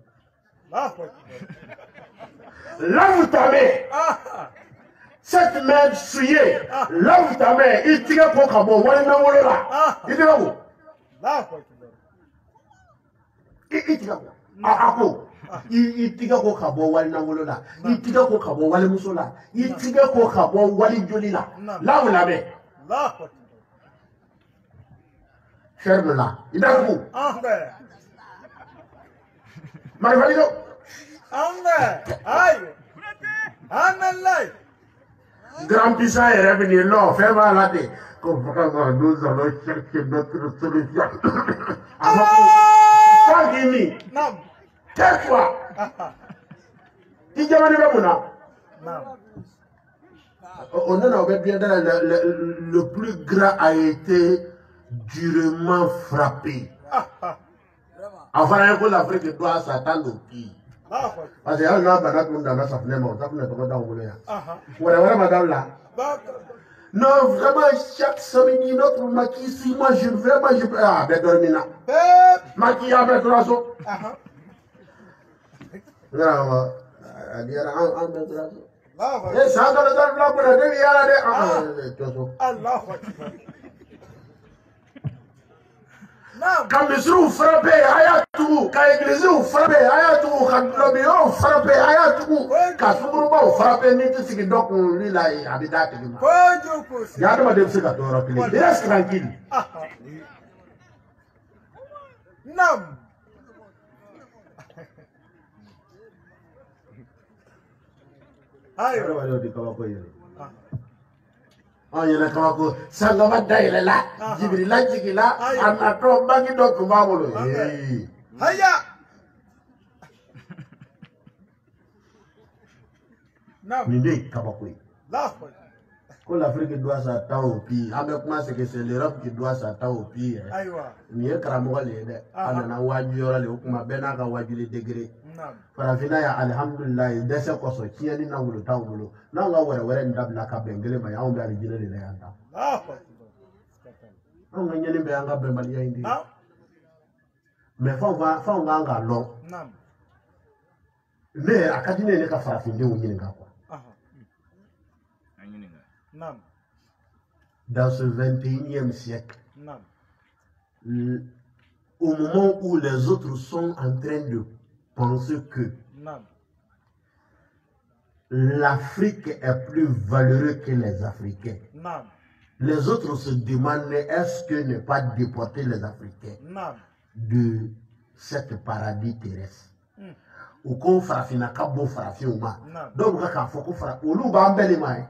A: lave ta main. cette main souillée. lave ta main. i tigɛ ko ka bɔ wari nangolo la. i tigɛ ko. i i tigɛ ko. a a ko. i tigɛ ko ka bɔ wali nangolo la. i tigɛ ko ka bɔ wali muso la. i tigɛ ko ka bɔ wali joli la. lave la main. ferme-la. Il a coup. Marivalido. Grand puissant est revenu là, fais-moi la tête. Comprends-moi, nous allons chercher notre solution. Pas Guinée. Tais-toi. Tu dis on a bien le, le plus grand a été durement frappé. Avant que l'Afrique doit s'attendre au pire. Parce que là, on a pas dans sa fenêtre, on a pas dans le voilà, madame là. Non, vraiment, chaque semaine, notre maquille, si moi je veux, moi je peux. Ah, ben, dormir là. Maquille avec trois sauts. Non, elle dit, en deux trois sauts. Et ça, dans le temps, là, pour la demi-heure, Allah. Quand Misrou frappé, Ayatou, quand Église frappé, Ayatou, quand Lobio frappé, Ayatou, quand Soumouba frappé, Niti Sikidok, lui là, il habite à Kilima. Il y a des gens qui sont il reste tranquille. Non. Aïe. On y a comme Sangama Daïla, Jibrila Jigila, Anato Bagido Kumabolo. Haya! Minde Kabakwe. Quand l'Afrique doit s'attendre au pire, avec moi c'est que c'est l'Europe qui doit s'attendre au pire. Ni e Karamoga lede, anana wajura le ukuma bena ka wajuli degré. Farafina ya alhamdulillah dese koso kiani na wulu ta wulu na nga wara wara ndabla ka bengele ma ya on bari jine le yanda on nga nyani be anga be mali ya indi mais fa va fa nga nga lo mais akadine ne ka farafinde wuni nga kwa dans ce vingt et unième siècle au moment où les autres sont en train de penser que l'Afrique est plus valeureuse que les Africains. Non. Les autres se demandent est-ce que ne pas déporter les Africains non. de cette paradis terrestre. Ou qu'on fera fina kabo fera fiuma. Donc on faut qu'on fera olu ba mbele mai.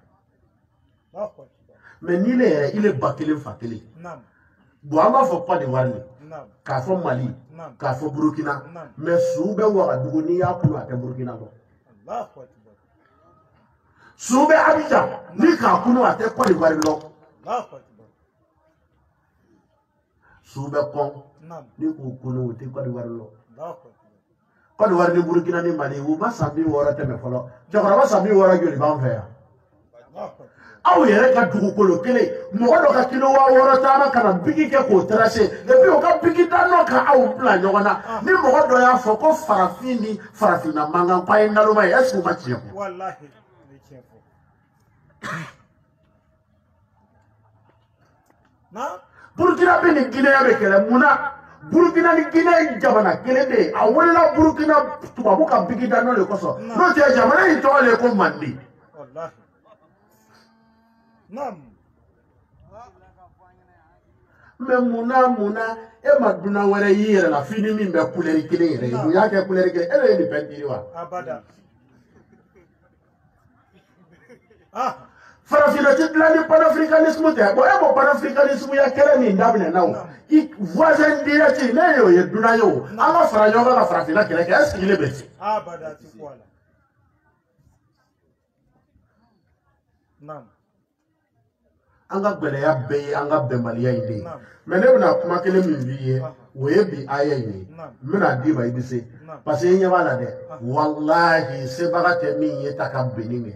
A: Mais ni le il est bakele fakele. Non. Boama faut pas de warni. K'a fɔ Mali, k'a fɔ Burkina, mais su bɛ Ouagadougou n'i y'a kunu a tɛ Burkina lɔ. Su bɛ Abidjan n'i k'a kunu a tɛ Côte d'Ivoire lɔ. Su bɛ Kɔn n'i k'u kunu o tɛ Côte d'Ivoire lɔ. Côte d'Ivoire ni Burkina ni Mali u ma san bi wɔɔrɔ tɛmɛ fɔlɔ. Cɛkɔrɔba san bi wɔɔrɔ joli b'an fɛ yan? aw yɛrɛ ka dugukolo kelen mɔgɔ dɔ ka kilo waa wɔɔrɔ taama ka na bigi kɛ k'o terase et puis o ka bigi da nɔ ka aw bila ɲɔgɔn na ni mɔgɔ dɔ y'a fɔ ko farafin ni farafinna mankan k'a ye naloma ye est ce que o ma tiɲɛ fɔ
C: wallahi ni tiɲɛ fɔ na
A: Burkina bɛ ni Guinée bɛ kɛlɛ mun na Burkina ni Guinée jamana kelen de ye a welela Burkina tubabu ka bigi da nɔ de kosɔn n'o tɛ jamana in tɔgɔ de ye ko Mande
C: wallahi Nam.
A: Mais muna muna e ma duna wɛrɛ y'i yɛrɛ la fini min bɛ couleur kelen yɛrɛ ye mun y'a kɛ couleur kelen e de ye nin peinture wa
C: abada ah
A: farafinna ti dilan ni panafricanisme tɛ bon e ko panafricanisme ya kɛlɛ nin daminɛ na o i voisin direct ne y'o ye dunan ye o an ka fara ɲɔgɔn kan ka farafinna kɛlɛ kɛ est ce qu'il bɛ se
C: abada ti ko ala Nam.
A: an ka gɛlɛya bɛɛ ye an ka bɛnbaliya in de ye mais ne bɛna kuma kelen min f'i ye o ye bi aya in ye n bɛna d'i ma i bɛ se parce que i ɲɛ b'a la dɛ walahi sebaga tɛ min ye ta ka benni kɛ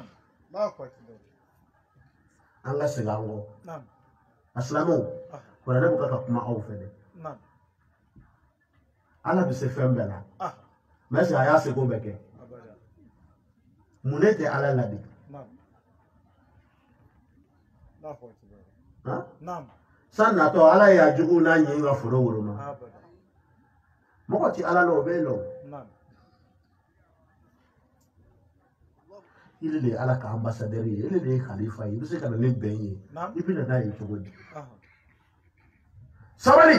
A: an ka segin an kɔ a silamɛw wala ne bɛ ka ka kuma aw fɛ dɛ ala bɛ se fɛn bɛɛ la mais est ce que a y'a seko bɛɛ kɛ mun ne tɛ ala ladi san natɔ ala y'a jugu n'a ɲɛ ka foro woroma mɔgɔ ti ala la o bɛ lɔ ile de ye ala ka ambassadeur ye ile de ye khalifa ye i bɛ se ka na ne bɛn ye i bɛ na n'a ye cogo di sabali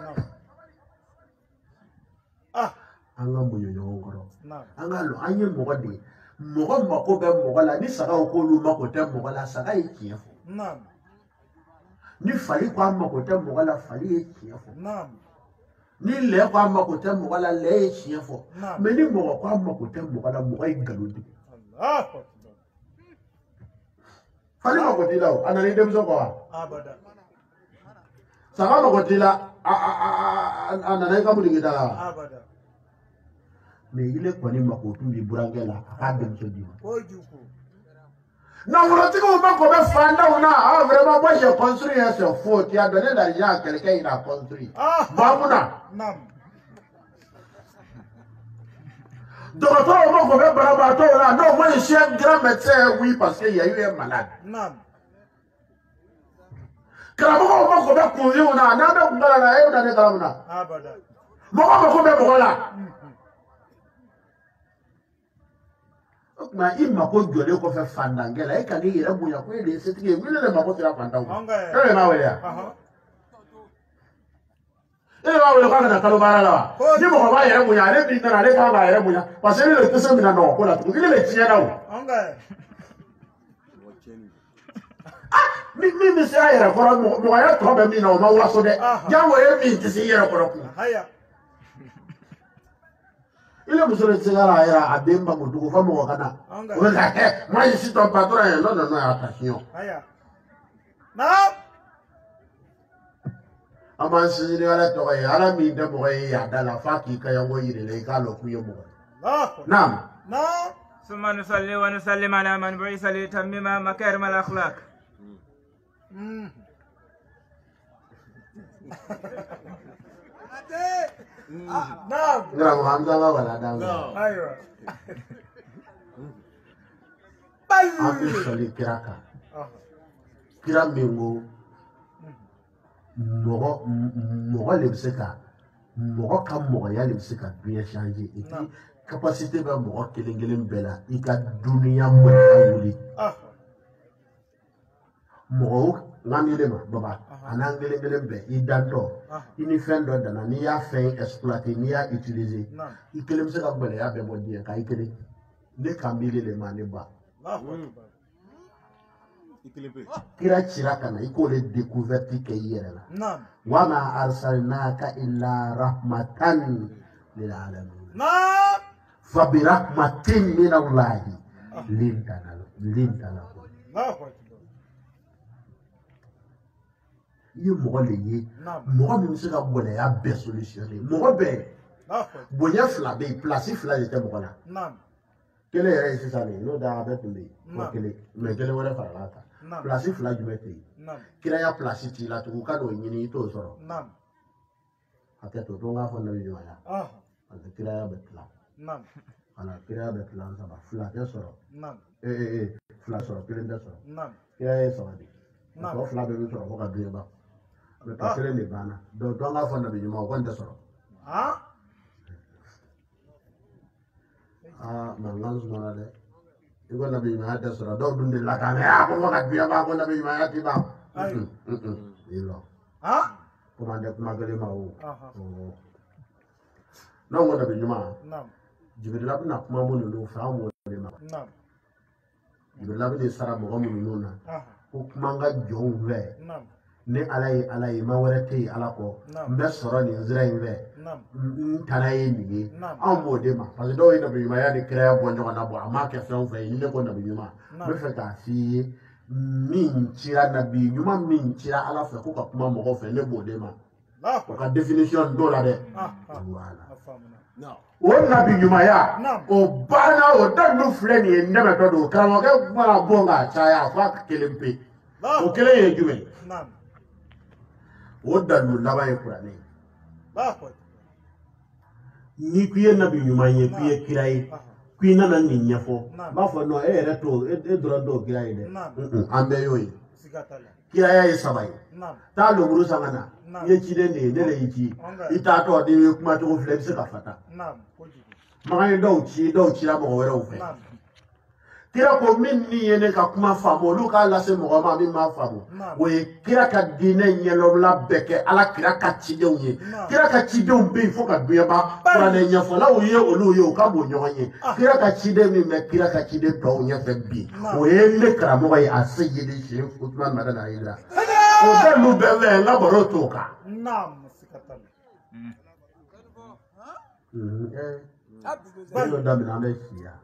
A: an ka muɲu ɲɔgɔn kɔrɔ an ka lɔ an ye mɔgɔ de ye mɔgɔ mako bɛ mɔgɔ la ni sagaw k'olu mako tɛ mɔgɔ la saga ye tiɲɛ fɔ ni fali ko an mako tɛ mɔgɔ la fali ye tiɲɛ fɔ ni lɛ ko an mako tɛ mɔgɔ la lɛ ye tiɲɛ fɔ mais ni mɔgɔ ko an mako tɛ mɔgɔ la mɔgɔ ye nkalon tigɛ fali mako t'i la o a nana i denmuso kɔ wa saga mako t'i la a nana i ka butigida la wa mais ile kɔni mako tun b'i burankɛ la a k'a denmuso d'i ma nafolotigi mako bɛ fantanw na ah vraiment moi j'ai construit un c'est faux tu as donné l'argent à quelqu'un il a construit ba mun na dɔgɔtɔrɔw mako bɛ banabaatɔw la non moi je suis un grand médecin oui parce que il y a eu un malade karamɔgɔw mako bɛ kunfiw na n'an bɛ kunkala la e bɛ na ne kala mun na mɔgɔ mako bɛ mɔgɔ la o tuma i mako jɔlen kɔfɛ fandankɛ la e ka n'i yɛrɛ bonya ko e de ye setigi ye wili de mako sera fantanw ma e de m'a wele wa e de b'a wele k'a kana kalo baara la wa ni mɔgɔ b'a yɛrɛ bonya ale b'i nana ale kan k'a yɛrɛ bonya parce que ele de tɛ se mina nɔgɔ ko la tugun ele de tiɲɛ na o min min bɛ se a yɛrɛ kɔrɔ mɔgɔya tɔ bɛ min na o ma waso dɛ jango e min tɛ se i yɛrɛ kɔrɔ kun il est monsieur le Sénégal a des mamans du gouvernement au Ghana. Moi je suis ton patron et non non non attention.
C: Non.
A: Aman si ni ala to ya ala mi de mo ya da la fa ki ka yango yire le ka lo ku yemo. Naam.
C: Non.
B: ثم نصلي ونسلم على من بعث ليتمم مكارم الاخلاق.
C: Naam.
A: Ngra mo hamza la wala da.
C: Aywa.
A: Abi soli kiraka. Kira mengo. Mogo mogo le bɛ se ka mɔgɔ ka mɔgɔya le bɛ se ka dunya changer et puis capacité bɛ mɔgɔ kelen kelen bɛɛ la i ka dunuya mɔgɔya wuli mɔgɔ n'an kelen ma baba a n'an kelen kelen bɛɛ i dantɔ i ni fɛn dɔ danna n'i y'a fɛn exploiter n'i y'a utiliser i kelen bɛ se ka gɛlɛya bɛɛ bɔ diɲɛ kan i kelen ne kan b'i le ma ne ba kira cira kana i k'o le découverte kɛ i yɛrɛ la wa ma arsalnaka illa rahmatan lil alamin fa bi rahmatin min Allah lintana lintana i ye mɔgɔ le ye mɔgɔ min bɛ se ka gɛlɛya bɛɛ solutionner mɔgɔ bɛɛ bonya fila bɛ yen place fila de tɛ mɔgɔ la kelen yɛrɛ ye sisan nin n'o da a bɛɛ tun bɛ yen kelen mais kelen wɛrɛ farala kan place fila jumɛn tɛ yen kiraya place t'i la tugun ka n'o ɲini i t'o sɔrɔ hakɛ to to n k'a fɔ nabi ɲumanya parce que kiraya bɛ tila wala kiraya bɛ tila saba fila tɛ sɔrɔ ee ee ee fila sɔrɔ kelen tɛ sɔrɔ kiraya ye saba de tɔ fila bɛɛ bɛ sɔrɔ fo ka duɲɛ ban mɛ tɔ kelen de banna donc to n k'a fɔ nabi ɲuman o kɔni tɛ sɔrɔ aa mankan sumana dɛ i ko nabi ɲumanya tɛ sɔrɔ dɔw dun de la kan a ko fo ka duɲɛ ban ko nabi ɲumanya ti ban i lɔ kuma tɛ kuma kelen ma o n'anw ko nabi ɲuman Jibrila bɛna kuma minnu fɛ an b'o de ma Jibrila bɛ sara mɔgɔ minnu na ko kuma n ka jɔnw fɛ ni ala ye ala ye ma wɛrɛ tɛ yen ala kɔ n bɛ sɔrɔ nin sira in fɛ n tana ye nin ye anw b'o de ma parce que dɔw ye nabi ɲumanya ni kiraya bɔ ɲɔgɔn na bɔ a m'a kɛ fɛn o fɛn ye ne ko nabi ɲuman n bɛ fɛ k'a f'i ye min cira nabi ɲuman min cira ala fɛ ko ka kuma mɔgɔw fɛ ne b'o de ma o ka définition dɔ la dɛ voilà o nabi ɲumanya o banna o dɔ ninnu filɛ nin ye nɛmɛtɔ don karamɔgɔkɛ mana bɔ k'a caya fo a kelen pe o kelen ye jumɛn ye o dalilu laban ye kuranɛ ye ni k'i ye nabi ɲuman ye k'i ye kira ye k'i nana nin ɲɛfɔ n b'a fɔ non e yɛrɛ t'o e dɔrɔn t'o kira ye dɛ an bɛɛ y'o ye kiraya ye saba ye taa lomuru san ka na i ye ciden de ye ne de y'i ci i t'a tɔ n'i ye kuma cogo filɛ i bɛ se ka fata makan ye dɔw ci dɔw cira mɔgɔ wɛrɛw fɛ kira ko min ni ye ne ka kuma faamu olu k'a lase mɔgɔ ma min m'a faamu o ye kira ka diinɛ ɲɛnabila bɛɛ kɛ ala kira ka cidenw ye kira ka cidenw bɛ yen fo ka duɲɛ ban kuranɛ ɲɛfɔlaw ye olu ye u ka bon ɲɔgɔn ye kira ka ciden min bɛ kira ka ciden tɔw ɲɛfɛ bi o ye ne karamɔgɔ ye a se yeli siyɛn Usman Madani Ayidara o bɛɛ n'u bɛɛ fɛ n ka baro t'o kan. Balo daminɛ an bɛ si yan.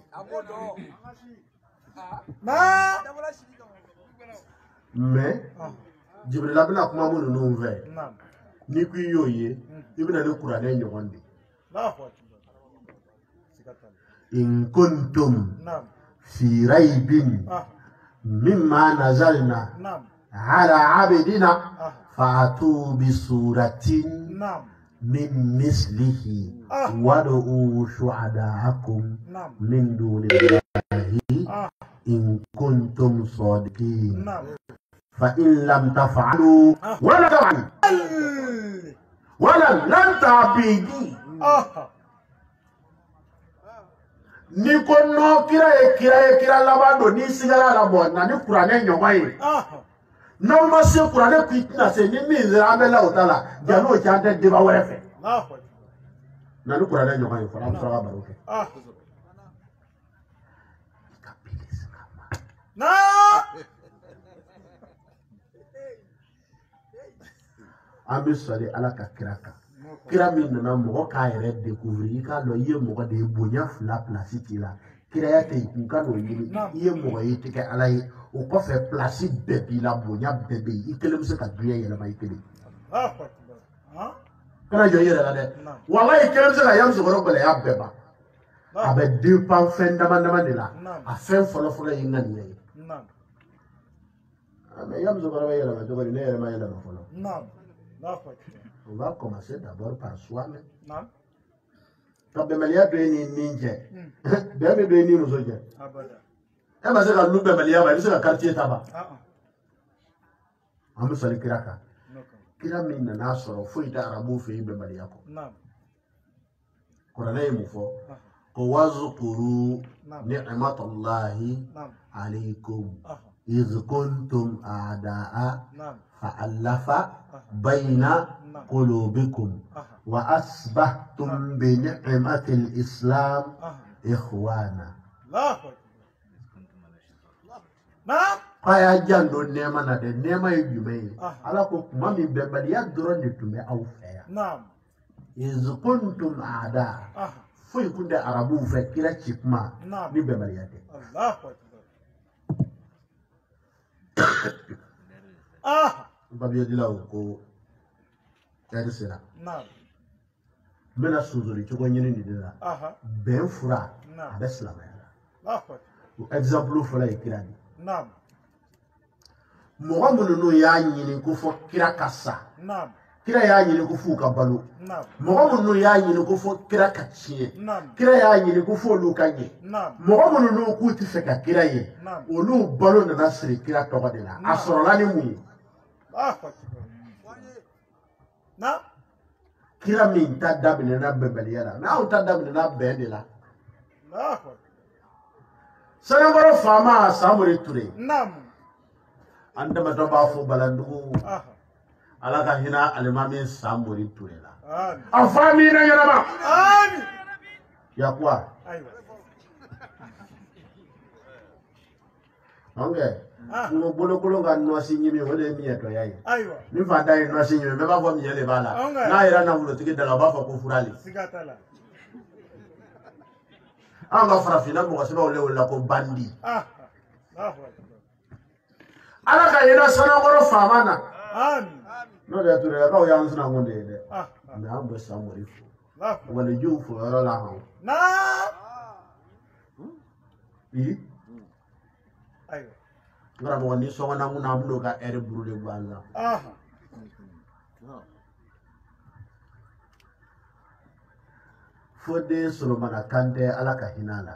A: Mais Jibrila bɛna kuma minnu fɛ ni ko i y'o ye i bɛna ni kuranɛ ɲɔgɔn de. In kuntum fi raybin mimma nazalna ala abdina fa'atu bi suratin min mislihi wad'u shuhada'akum min dunillahi in kuntum sadiqin fa in lam taf'alu wala taf'alu wala lan ta'bidi ni ko no kira ye kira ye kira laban do ni sigara la bo na ni kuranɛ ɲɔgɔn ye n'aw ma se kuranɛ ku tina se ni min sera an bɛ la o ta la jan'o cɛ an tɛ débat wɛrɛ fɛ na ni kuranɛ ɲɔgɔn ye fɔlɔ an bɛ sɔrɔ ka baro kɛ an bɛ sɔli ala ka kira kan kira min nana mɔgɔ k'a yɛrɛ découvrir i k'a dɔn i ye mɔgɔ de ye bonya fila place t'i la kiraya tɛ yen kun ka n'o ɲini i ye mɔgɔ ye i tɛ kɛ ala ye o kɔfɛ place bɛɛ b'i la bonya bɛɛ bɛ yen i kelen bɛ se ka duɲɛ yɛlɛma i kelen kana jɔ i yɛrɛ la dɛ walahi i kelen bɛ se ka yan musokɔrɔ gɛlɛya bɛɛ ban a bɛ dépend fɛn dama dama de la a fɛn fɔlɔ fɔlɔ ye ŋaniya ye mais yan musokɔrɔ bɛ yɛlɛma cogo di ne yɛrɛ ma yɛlɛma fɔlɔ. On va commencer d'abord par soi-même. Ka bɛnbaliya dɔ ye ni nin cɛ bɛn bɛ dɔ ye ni muso cɛ e ma se ka lu bɛnbaliya ma i bɛ se ka quartier ta ban an bɛ sɔli kira kan kira min nana sɔrɔ foyi tɛ arabu fɛ yen bɛnbaliya kɔ kuranɛ ye mun fɔ ko wazukuru ni'matallahi alaykum iz kuntum a'da'a fa'alafa bayna qulubikum wa asbahtum bi ni'matil islam ikhwana kaya jando nema na de nema ye jumɛn ye ala ko kuma min bɛnbaliya dɔrɔn de tun bɛ aw fɛ yan iz kuntum a'da foyi kun tɛ arabuw fɛ kira ci kuma ni bɛnbaliya tɛ babiyadilaw ko ɛri sera n bɛna sonsori cogo ɲini nin de la bɛn fura a bɛ silamɛya la o exemple fɔlɔ ye kira de mɔgɔ minnu n'u y'a ɲini ko fɔ kira ka sa kira y'a ɲini ko f'u ka balo mɔgɔ minnu y'a ɲini ko fɔ kira ka tiɲɛ kira y'a ɲini ko fɔ olu ka ɲɛ mɔgɔ minnu n'u k'u tɛ fɛ ka kira ye olu balo nana siri kira tɔgɔ de la a sɔrɔla ni mun ye kira min ta daminɛna bɛnbaliya la n'aw ta daminɛna bɛn de la Sanakɔrɔ faama Samori Ture an tɛmɛtɔ b'a fɔ Balandugu Ala ka hinɛ alimami Samori Ture la a fa min na ɲɛnama yakuwa ange ko bolokolo ka nɔsi ɲimi o de ye miɲɛtɔya ye ni fa da ye nɔsi ɲimi bɛɛ b'a fɔ miɲɛ de b'a la n'a yɛrɛ nafolotigi da la o b'a fɔ ko furali an ka farafinna mɔgɔsɛbɛw le wele ko bandi Ala ka hinɛ Sanakɔrɔ faama na n'o de Turelakaw y'an sinankun de ye dɛ mɛ an bɛ Samori fo walijuw fo yɔrɔ la han n karamɔgɔ ni sɔgɔna mun na an bɛn'o ka ɛri buru de bɔ an la fo den Solomana Kante Ala ka hinɛ a la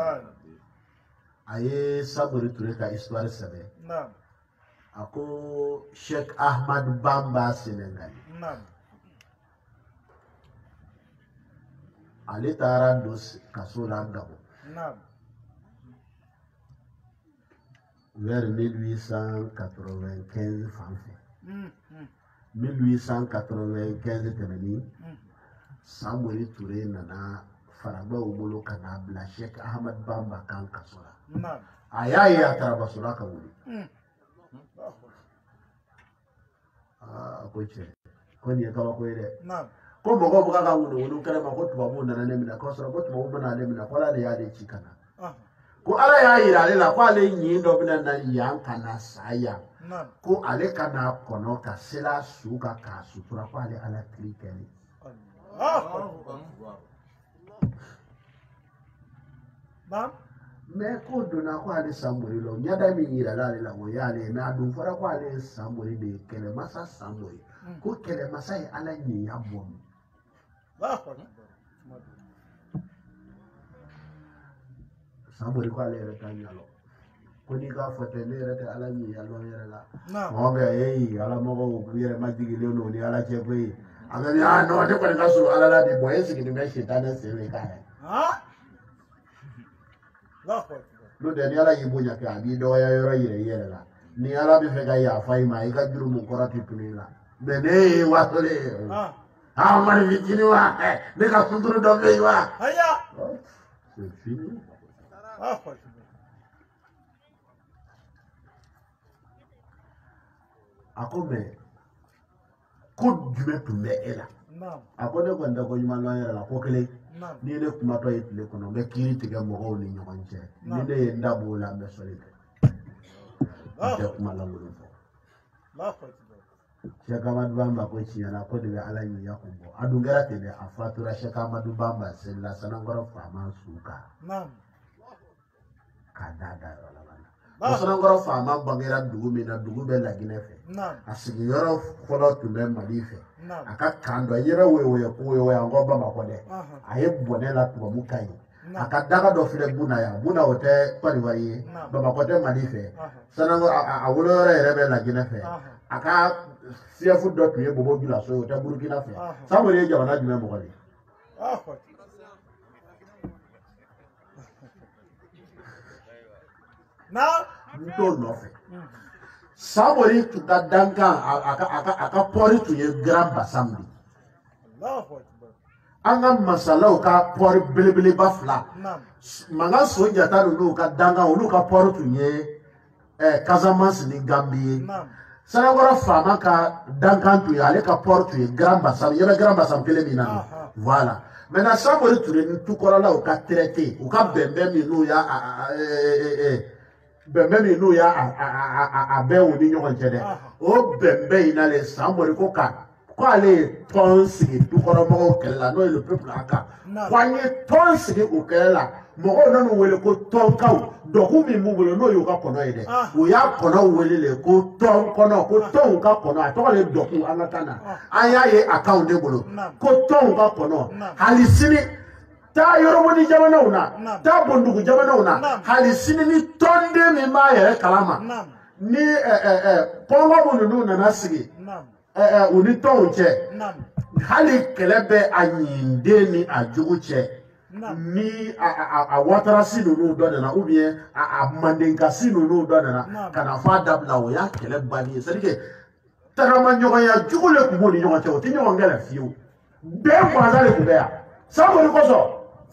A: a ye Samori Ture ka histoire sɛbɛn a ko Sheikh Ahmad Bamba Senegali ale taara don kaso la Gabon vers mille huit cent quatre-vingt-quinze fan fɛ mille huit cent quatre-vingt-quinze tɛmɛni Samori Ture nana faragbaw bolo ka na bila Sheikh Ahmad Bamba kan kaso la a y'a ye a taara baso la ka wuli a ko cɛ ko nin ye kabako ye dɛ ko mɔgɔw bɛ ka wulu wulu kɛnɛ ma ko tubabuw nana ne minɛ k'a sɔrɔ ko tubabuw bɛna ne minɛ ko Ala de y'ale ci ka na ko Ala y'a yira ale la ko ale ɲin dɔ bɛna na yan ka na sa yan ko ale ka na kɔnɔ ka sela su kan k'a sutura ko ale Ala kiri kɛli mais ko donna ko ale Samori la ɲɛda min yirala ale la o y'ale ye mais a dun fɔra ko ale ye Samori de ye kɛlɛmasa Samori ko kɛlɛmasa ye Ala ɲinya bɔ min Samori ko ale yɛrɛ t'a ɲalɔ ko n'i k'a fɔ tɛ ne yɛrɛ tɛ Ala ɲinya lɔn yɛrɛ la mɔgɔ bɛ ee Ala mɔgɔw u yɛrɛ majigilen don ni Ala cɛ ko ye a bɛ a non ne kɔni ka surun Ala la bi bɔn e sigilen bɛ sitanɛ sen bɛ k'a ye n'o tɛ ni Ala y'i bonya kɛ a b'i dɔgɔya yɔrɔ yɛrɛ i yɛrɛ la ni Ala bɛ fɛ ka yafa i ma i ka juru mun kɔrɔ tɛ tunu i la mais ne ye wasole ye ah mari fitinin wa ne ka sunturu dɔ bɛ yen wa c'est fini a ko mais ko jumɛn tun bɛ e la a ko ne kɔni tɛ ko ɲuman lɔn yɛrɛ la ko kelen ni ne kumatɔ ye tile kɔnɔ n bɛ kiiri tigɛ mɔgɔw ni ɲɔgɔn cɛ ni ne ye n da b'o la n bɛ sɔli kɛ n tɛ kuma lankolon fɔ Sheikh Ahmadu Bamba ko tiɲɛ na ko de bɛ Ala ɲinya kun bɔ a dun kɛra ten dɛ a fatura Sheikh Ahmadu Bamba selila Sanakɔrɔ faama su kan k'a da da yɔrɔ laban na o Sanakɔrɔ faama bangera dugu min na dugu bɛ Laginɛ fɛ a sigiyɔrɔ fɔlɔ tun bɛ Mali fɛ a ka kan dɔ yɛrɛ woyo woyo an kɔ Bamakɔ dɛ a ye bɔnɛ la tubabu kan ye a ka daga dɔ filɛ Buna yan Buna o tɛ Côte d'Ivoire ye Bamakɔ tɛ Mali fɛ Sanakɔrɔ a woloyɔrɔ yɛrɛ bɛ Laginɛ fɛ a ka siyafu dɔ tun ye Bobo Dioulasso o tɛ Burukina fɛ Samori ye jamana jumɛn mɔgɔ de n t'o nɔfɛ Samori tun ka dankan a ka pɔri tun ye Grand Bassam de an ka masalaw ka pɔri belebeleba fila mankan Sunjata ninnu ka dankan olu ka pɔri tun ye Casamance ni Gambie ye Sanakɔrɔ faama ka dankan tun ye ale ka pɔri tun ye Grand Bassam i bɛ Grand Bassam kelen min na voilà maintenant Samori Ture ni Tukɔrɔlaw ka traité u ka bɛnbɛn min n'u y'a bɛnbɛn min n'u y'a a bɛɛ u ni ɲɔgɔn cɛ dɛ o bɛnbɛn in nalen Samori ko ka ko ale ye tɔn sigi Tukɔrɔmɔgɔw kɛlɛ la n'o ye le peuple a kan ko an ye tɔn sigi o kɛlɛ la mɔgɔw nan'u wele ko tɔnkaw dɔkun min b'u bolo n'o y'u ka kɔnɔ ye dɛ u y'a kɔnɔ wele le ko tɔn kɔnɔ ko tɔnw ka kɔnɔ a tɔgɔ de ye dɔkun an ka kan na an y'a ye a kanw de bolo ko tɔnw ka kɔnɔ hali sini taa Yoroboni jamanaw na taa Bondugu jamanaw na hali sini ni tɔnden min b'a yɛrɛ kalama ni kɔngɔ minnu nana sigi u ni tɔnw cɛ hali kɛlɛ bɛ a ɲinden ni a jugu cɛ ni a watarasi ninnu dɔ nana ou bien a mandenkasi ninnu dɔ nana ka na fɔ a dabila o y'a kɛlɛ banni ye c'est à dire que tagama ɲɔgɔnya jugu le tun b'u ni ɲɔgɔn cɛ o tɛ ɲɔgɔn kɛlɛ fiyewu bɛn gansan de tun bɛ yan sabuli kosɔn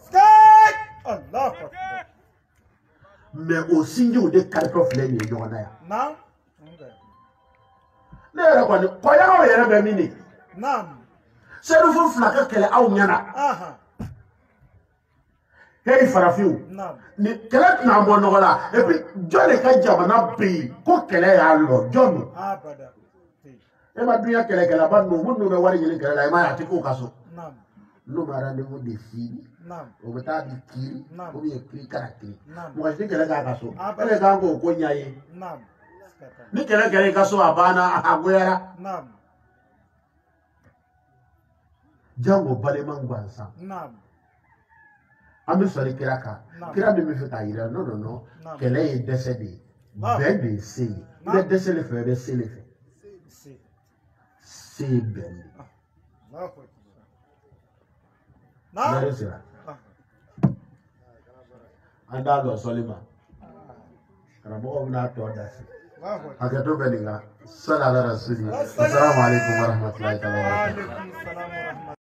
A: mais o sinjiw de karitɔ filɛ nin ye ɲɔgɔn na yan ne yɛrɛ kɔni kɔyɔrɔw yɛrɛ bɛ min de seyidu fila ka kɛlɛ aw ɲɛna hei farafinw ni kɛlɛ tɛna bɔ nɔgɔ la et puis jɔn de ka jamana bɛ yen ko kɛlɛ y'a lɔ jɔn don e ma dunya kɛlɛkɛlaba ninnu minnu bɛ wari ɲini kɛlɛ la i m'a ye a tɛ k'u ka so n'u ma rendez-vous de fili o bɛ taa di kiri ou bien kiri kana kiri mɔgɔ si tɛ kɛlɛ k'a ka so e de kan k'o ko ɲa ye ni kɛlɛ kɛra i ka so a banna a goyara jango balima gansan an bɛ sɔrɔ kira kan kira min bɛ fɛ k'a yira non non non kɛlɛ ye dɛsɛ de ye bɛn de ye se ye i bɛ dɛsɛ de fɛ i bɛ se de fɛ se ye bɛn de yɛrɛ sera an t'a dɔn sɔli ma karamɔgɔ bɛna tɔ da se hakɛto bɛ nin kan sali ala rasuli assalamu alaikum warahmatulahi taala wabarakatuh